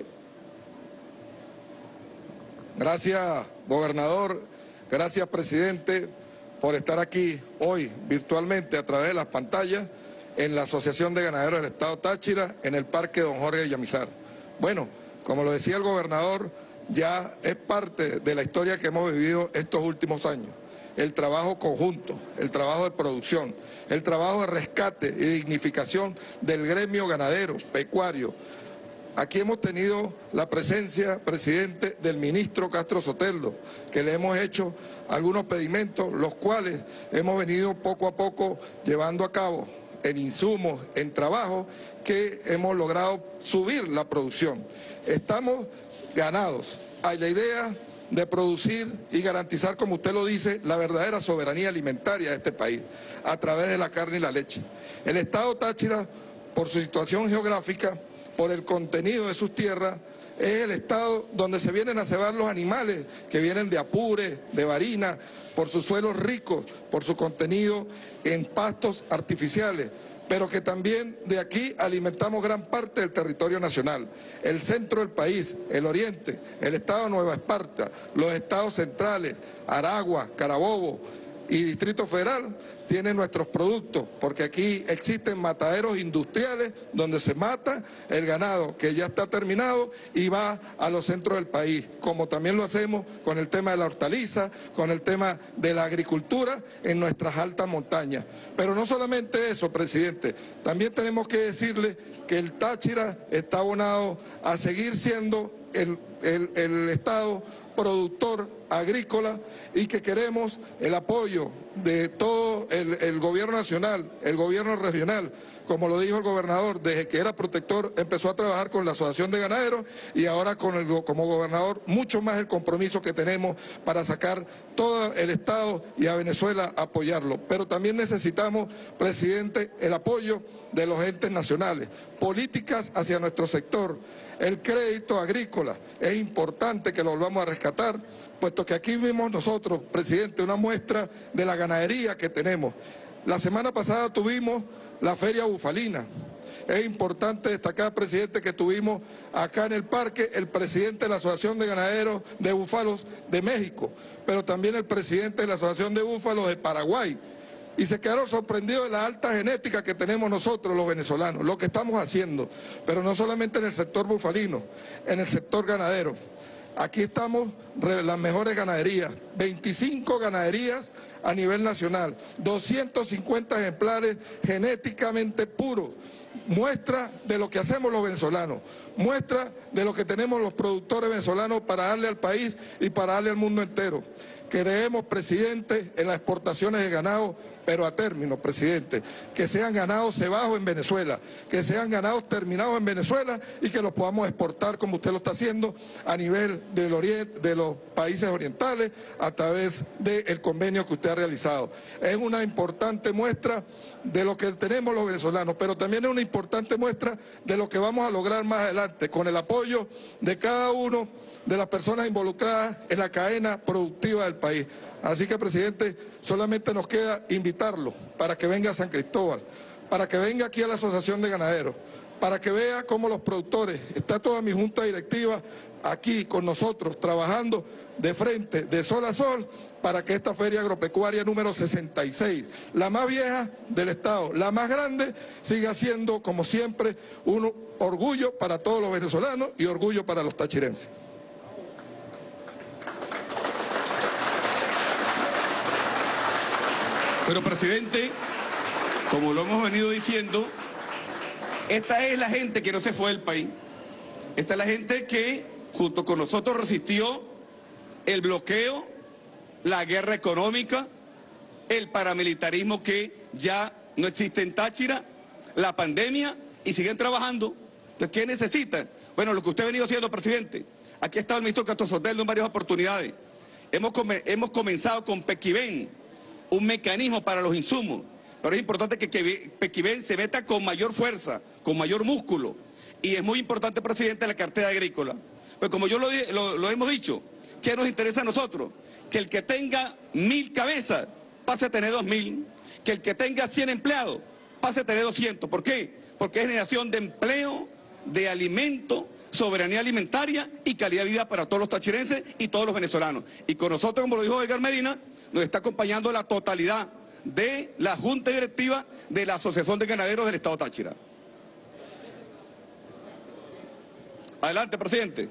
Gracias, gobernador. Gracias, presidente, por estar aquí hoy virtualmente a través de las pantallas en la Asociación de Ganaderos del Estado Táchira en el Parque Don Jorge Villamizar. Bueno, como lo decía el gobernador, ya es parte de la historia que hemos vivido estos últimos años. El trabajo conjunto, el trabajo de producción, el trabajo de rescate y dignificación del gremio ganadero, pecuario. Aquí hemos tenido la presencia, presidente, del ministro Castro Soteldo, que le hemos hecho algunos pedimentos, los cuales hemos venido poco a poco llevando a cabo en insumos, en trabajo, que hemos logrado subir la producción. Estamos ganados. Hay la idea de producir y garantizar, como usted lo dice, la verdadera soberanía alimentaria de este país, a través de la carne y la leche. El Estado Táchira, por su situación geográfica, por el contenido de sus tierras, es el estado donde se vienen a cebar los animales que vienen de Apure, de Barinas, por sus suelos ricos, por su contenido en pastos artificiales, pero que también de aquí alimentamos gran parte del territorio nacional. El centro del país, el oriente, el estado de Nueva Esparta, los estados centrales, Aragua, Carabobo y Distrito Federal tienen nuestros productos, porque aquí existen mataderos industriales donde se mata el ganado que ya está terminado y va a los centros del país, como también lo hacemos con el tema de la hortaliza, con el tema de la agricultura en nuestras altas montañas. Pero no solamente eso, presidente, también tenemos que decirle que el Táchira está abonado a seguir siendo el, el, el estado productor agrícola y que queremos el apoyo de todo el, el gobierno nacional, el gobierno regional. Como lo dijo el gobernador, desde que era protector empezó a trabajar con la Asociación de Ganaderos y ahora con el, como gobernador mucho más el compromiso que tenemos para sacar todo el Estado y a Venezuela a apoyarlo. Pero también necesitamos, presidente, el apoyo de los entes nacionales, políticas hacia nuestro sector. El crédito agrícola es importante que lo volvamos a rescatar, puesto que aquí vimos nosotros, presidente, una muestra de la ganadería que tenemos. La semana pasada tuvimos la Feria Bufalina. Es importante destacar, presidente, que tuvimos acá en el parque el presidente de la Asociación de Ganaderos de Búfalos de México, pero también el presidente de la Asociación de Búfalos de Paraguay. Y se quedaron sorprendidos de la alta genética que tenemos nosotros los venezolanos, lo que estamos haciendo, pero no solamente en el sector bufalino, en el sector ganadero. Aquí estamos las mejores ganaderías, veinticinco ganaderías a nivel nacional, doscientos cincuenta ejemplares genéticamente puros, muestra de lo que hacemos los venezolanos, muestra de lo que tenemos los productores venezolanos para darle al país y para darle al mundo entero. Creemos, presidente, en las exportaciones de ganado, pero a término, presidente, que sean ganados cebados en Venezuela, que sean ganados terminados en Venezuela y que los podamos exportar como usted lo está haciendo a nivel del oriente, de los países orientales a través del convenio que usted ha realizado. Es una importante muestra de lo que tenemos los venezolanos, pero también es una importante muestra de lo que vamos a lograr más adelante con el apoyo de cada uno de las personas involucradas en la cadena productiva del país. Así que, presidente, solamente nos queda invitarlo para que venga a San Cristóbal, para que venga aquí a la Asociación de Ganaderos, para que vea cómo los productores, está toda mi junta directiva aquí con nosotros, trabajando de frente, de sol a sol, para que esta feria agropecuaria número sesenta y seis, la más vieja del Estado, la más grande, siga siendo, como siempre, un orgullo para todos los venezolanos y orgullo para los tachirenses. Pero, presidente, como lo hemos venido diciendo, esta es la gente que no se fue del país. Esta es la gente que, junto con nosotros, resistió el bloqueo, la guerra económica, el paramilitarismo que ya no existe en Táchira, la pandemia, y siguen trabajando. Entonces, ¿qué necesitan? Bueno, lo que usted ha venido haciendo, presidente. Aquí está el ministro Castro Soteldo en varias oportunidades. Hemos, hemos comenzado con Pequiven, un mecanismo para los insumos, pero es importante que, que Pequiven se meta con mayor fuerza, con mayor músculo, y es muy importante, presidente, la cartera agrícola. Pues como yo lo, lo, lo hemos dicho, ¿qué nos interesa a nosotros? Que el que tenga mil cabezas pase a tener dos mil, que el que tenga cien empleados pase a tener doscientos. ¿Por qué? Porque es generación de empleo, de alimento, soberanía alimentaria y calidad de vida para todos los tachirenses y todos los venezolanos. Y con nosotros, como lo dijo Edgar Medina, nos está acompañando la totalidad de la Junta Directiva de la Asociación de Ganaderos del Estado Táchira. Adelante, presidente.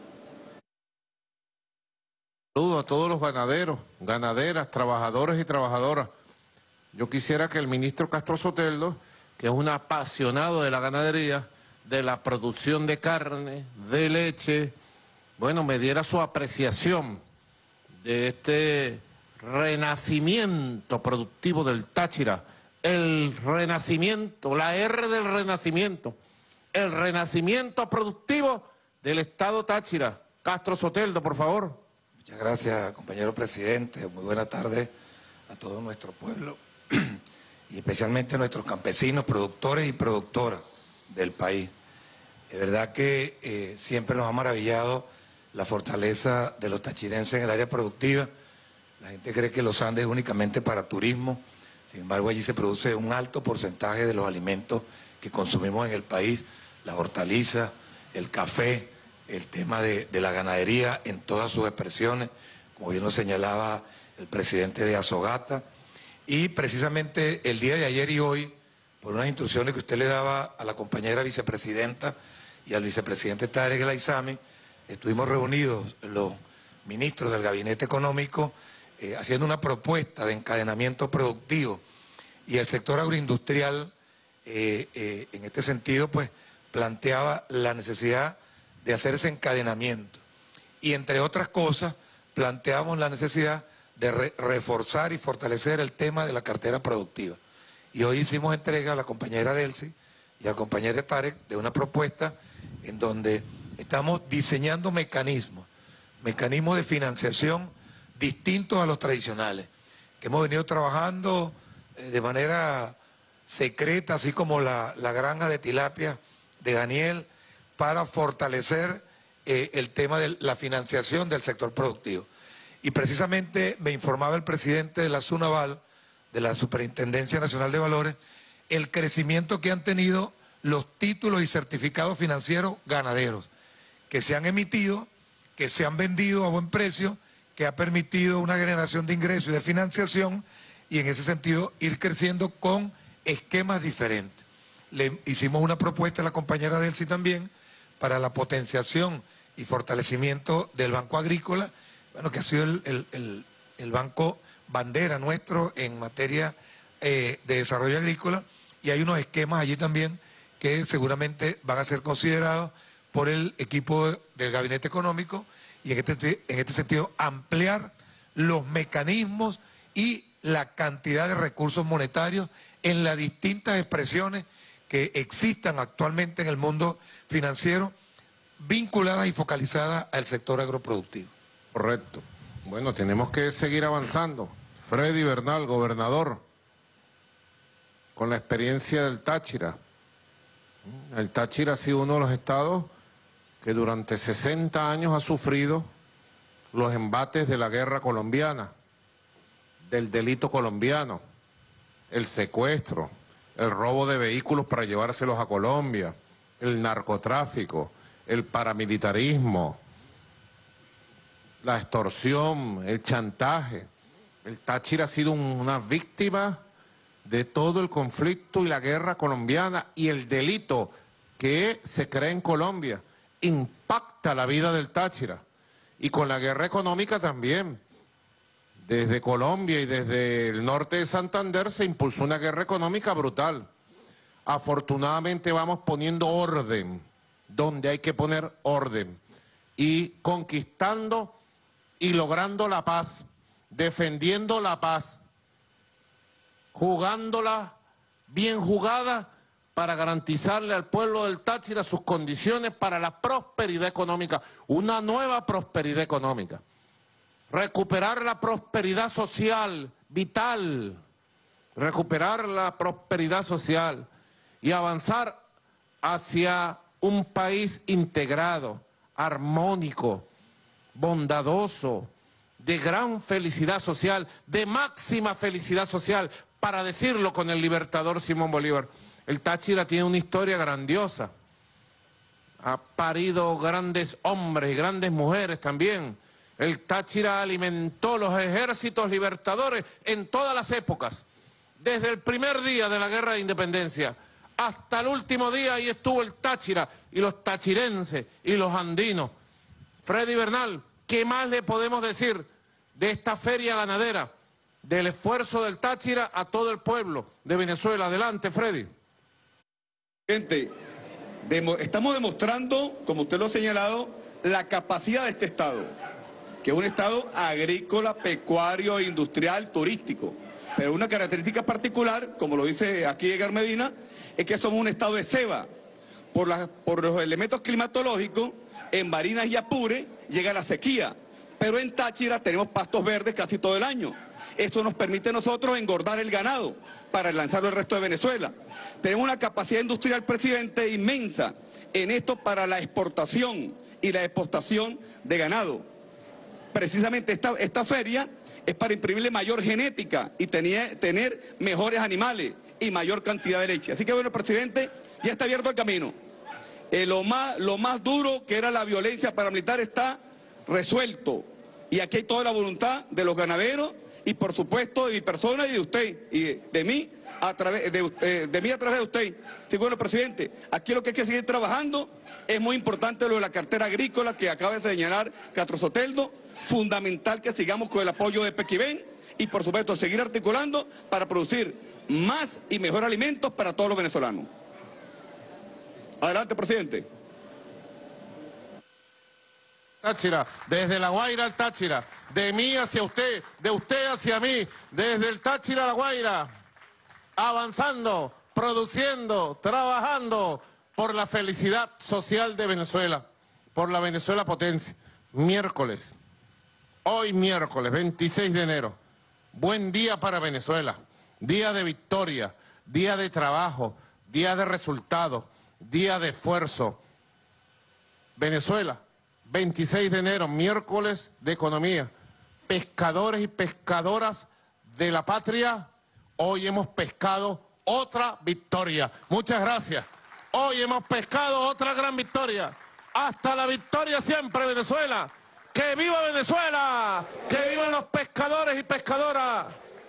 Saludo a todos los ganaderos, ganaderas, trabajadores y trabajadoras. Yo quisiera que el ministro Castro Soteldo, que es un apasionado de la ganadería, de la producción de carne, de leche, bueno, me diera su apreciación de este renacimiento productivo del Táchira, el renacimiento, la R del renacimiento, el renacimiento productivo del Estado Táchira. Castro Soteldo, por favor. Muchas gracias, compañero presidente. Muy buena tarde a todo nuestro pueblo y especialmente a nuestros campesinos, productores y productoras del país. Es verdad que eh, siempre nos ha maravillado la fortaleza de los tachirenses en el área productiva. La gente cree que los Andes es únicamente para turismo, sin embargo allí se produce un alto porcentaje de los alimentos que consumimos en el país, las hortalizas, el café, el tema de, de la ganadería en todas sus expresiones, como bien lo señalaba el presidente de Azogata, y precisamente el día de ayer y hoy, por unas instrucciones que usted le daba a la compañera vicepresidenta y al vicepresidente Tarek El Aizami, estuvimos reunidos los ministros del Gabinete Económico eh, haciendo una propuesta de encadenamiento productivo, y el sector agroindustrial eh, eh, en este sentido pues planteaba la necesidad de hacer ese encadenamiento y entre otras cosas planteamos la necesidad de re reforzar y fortalecer el tema de la cartera productiva. Y hoy hicimos entrega a la compañera Delcy y al compañero Tarek de una propuesta en donde estamos diseñando mecanismos, mecanismos de financiación distintos a los tradicionales, que hemos venido trabajando eh, de manera secreta, así como la, la granja de tilapia de Daniel, para fortalecer eh, el tema de la financiación del sector productivo. Y precisamente me informaba el presidente de la SUNAVAL, de la Superintendencia Nacional de Valores, el crecimiento que han tenido los títulos y certificados financieros ganaderos, que se han emitido, que se han vendido a buen precio, que ha permitido una generación de ingresos y de financiación, y en ese sentido ir creciendo con esquemas diferentes. Le hicimos una propuesta a la compañera Delcy también para la potenciación y fortalecimiento del Banco Agrícola, bueno, que ha sido el, el, el, el banco bandera nuestro en materia eh, de desarrollo agrícola, y hay unos esquemas allí también que seguramente van a ser considerados por el equipo del Gabinete Económico, y en este, en este sentido ampliar los mecanismos y la cantidad de recursos monetarios en las distintas expresiones que existan actualmente en el mundo financiero, vinculadas y focalizadas al sector agroproductivo. Correcto. Bueno, tenemos que seguir avanzando. Freddy Bernal, gobernador, con la experiencia del Táchira. El Táchira ha sido uno de los estados que durante sesenta años ha sufrido los embates de la guerra colombiana, del delito colombiano, el secuestro, el robo de vehículos para llevárselos a Colombia, el narcotráfico, el paramilitarismo, la extorsión, el chantaje. El Táchira ha sido una víctima de todo el conflicto y la guerra colombiana, y el delito que se cree en Colombia impacta la vida del Táchira. Y con la guerra económica también. Desde Colombia y desde el norte de Santander se impulsó una guerra económica brutal. Afortunadamente vamos poniendo orden donde hay que poner orden, y conquistando y logrando la paz, defendiendo la paz, jugándola bien jugada para garantizarle al pueblo del Táchira sus condiciones para la prosperidad económica, una nueva prosperidad económica. Recuperar la prosperidad social, vital, recuperar la prosperidad social y avanzar hacia un país integrado, armónico, bondadoso, de gran felicidad social, de máxima felicidad social, para decirlo con el libertador Simón Bolívar. El Táchira tiene una historia grandiosa, ha parido grandes hombres y grandes mujeres también. El Táchira alimentó los ejércitos libertadores en todas las épocas, desde el primer día de la Guerra de Independencia hasta el último día. Ahí estuvo el Táchira y los tachirenses y los andinos. Freddy Bernal, ¿qué más le podemos decir de esta feria ganadera, del esfuerzo del Táchira a todo el pueblo de Venezuela? Adelante, Freddy. Gente, demo, estamos demostrando, como usted lo ha señalado, la capacidad de este Estado, que es un Estado agrícola, pecuario, industrial, turístico. Pero una característica particular, como lo dice aquí Edgar Medina, es que somos un Estado de ceba. Por, la, por los elementos climatológicos, en Barinas y Apure llega la sequía, pero en Táchira tenemos pastos verdes casi todo el año. Esto nos permite a nosotros engordar el ganado para lanzarlo al resto de Venezuela. Tenemos una capacidad industrial, presidente, inmensa en esto para la exportación y la exportación de ganado. Precisamente esta, esta feria es para imprimirle mayor genética y tener, tener mejores animales y mayor cantidad de leche. Así que bueno, presidente, ya está abierto el camino. Eh, lo, más, lo más duro, que era la violencia paramilitar, está resuelto. Y aquí hay toda la voluntad de los ganaderos y por supuesto de mi persona y de usted y de, de mí a través de, eh, de mí a través de usted. Sí, bueno, presidente, aquí lo que hay que seguir trabajando es muy importante lo de la cartera agrícola que acaba de señalar Castro Soteldo. Fundamental que sigamos con el apoyo de Pequiven y por supuesto seguir articulando para producir más y mejor alimentos para todos los venezolanos. Adelante, presidente. Táchira, desde La Guaira al Táchira, de mí hacia usted, de usted hacia mí, desde el Táchira a La Guaira, avanzando, produciendo, trabajando por la felicidad social de Venezuela, por la Venezuela potencia. Miércoles, hoy miércoles veintiséis de enero, buen día para Venezuela, día de victoria, día de trabajo, día de resultado, día de esfuerzo. Venezuela, veintiséis de enero, miércoles de economía. Pescadores y pescadoras de la patria, hoy hemos pescado otra victoria. Muchas gracias. Hoy hemos pescado otra gran victoria. Hasta la victoria siempre, Venezuela. ¡Que viva Venezuela! ¡Que vivan los pescadores y pescadoras!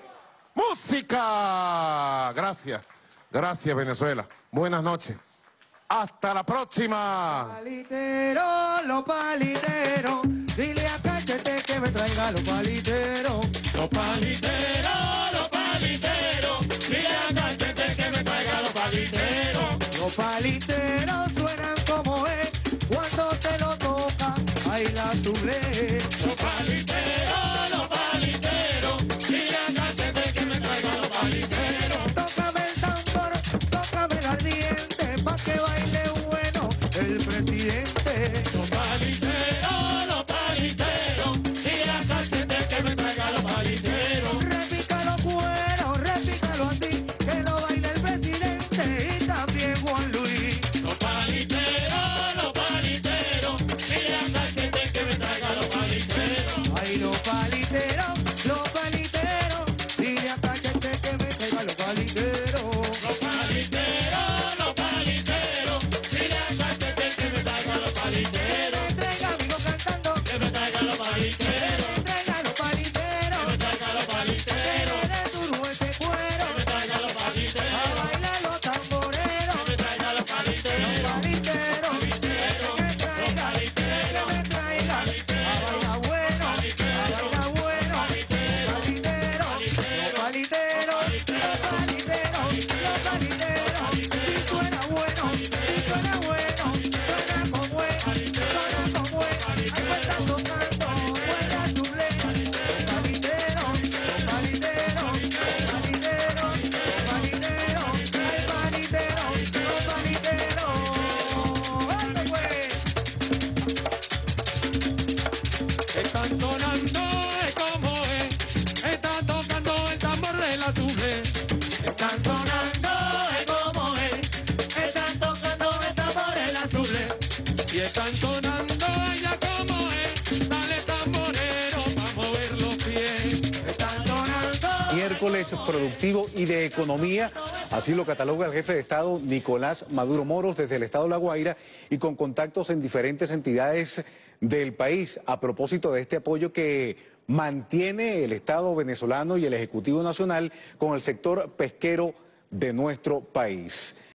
¡Música! Gracias. Gracias, Venezuela. Buenas noches. ¡Hasta la próxima! Palitero, los paliteros, dile a Cachete que me traiga los paliteros. Los paliteros, los paliteros, dile a Cachete que me traiga los paliteros. Los paliteros suenan como es, cuando te lo toca, baila tu ley. Los paliteros, los paliteros, dile a Cachete que me traiga los paliteros. Tócame el tambor, tócame el ardiente, pa' que baile bueno el presidente. Los paliteros, los paliteros, dile a Cachete que me traiga los paliteros. Repica los cueros, repícalo así, que lo baile el presidente y también Juan Luis. Los paliteros, los paliteros, dile a Cachete que me traiga los paliteros. Ay, los paliteros, los paliteros, dile a Cachete que me traiga los paliteros. Los paliteros, los paliteros, dile a Cachete que me traiga los paliteros. Que me traiga amigos cantando, que me traiga los paliteros. Que me traiga los paliteros, que me traiga los paliteros. Que me dé duro ese cuero, que me traiga los paliteros. A bailar los tamboreros, que me traiga los paliteros. Los paliteros, que me traiga, que me traiga. A bailar bueno, a bailar bueno. Paliteros, los paliteros, los paliteros, los paliteros. Si suena bueno, si suena bueno, suena como es, suena como es. Ahí me están tocando, buena su ley. Los paliteros, los paliteros, los paliteros, los paliteros, los paliteros, los paliteros. ¡Ande pues! Están sonando, es como es, están tocando el tambor de la sufre. Están sonando, es como es, están tocando el tambor de la sufre. Y están sonando ella como es, dale tamborero pa' mover los pies. Están sonando. Miércoles productivo y de economía, así lo cataloga el jefe de Estado Nicolás Maduro Moros desde el Estado de La Guaira y con contactos en diferentes entidades del país a propósito de este apoyo que mantiene el Estado venezolano y el Ejecutivo Nacional con el sector pesquero de nuestro país.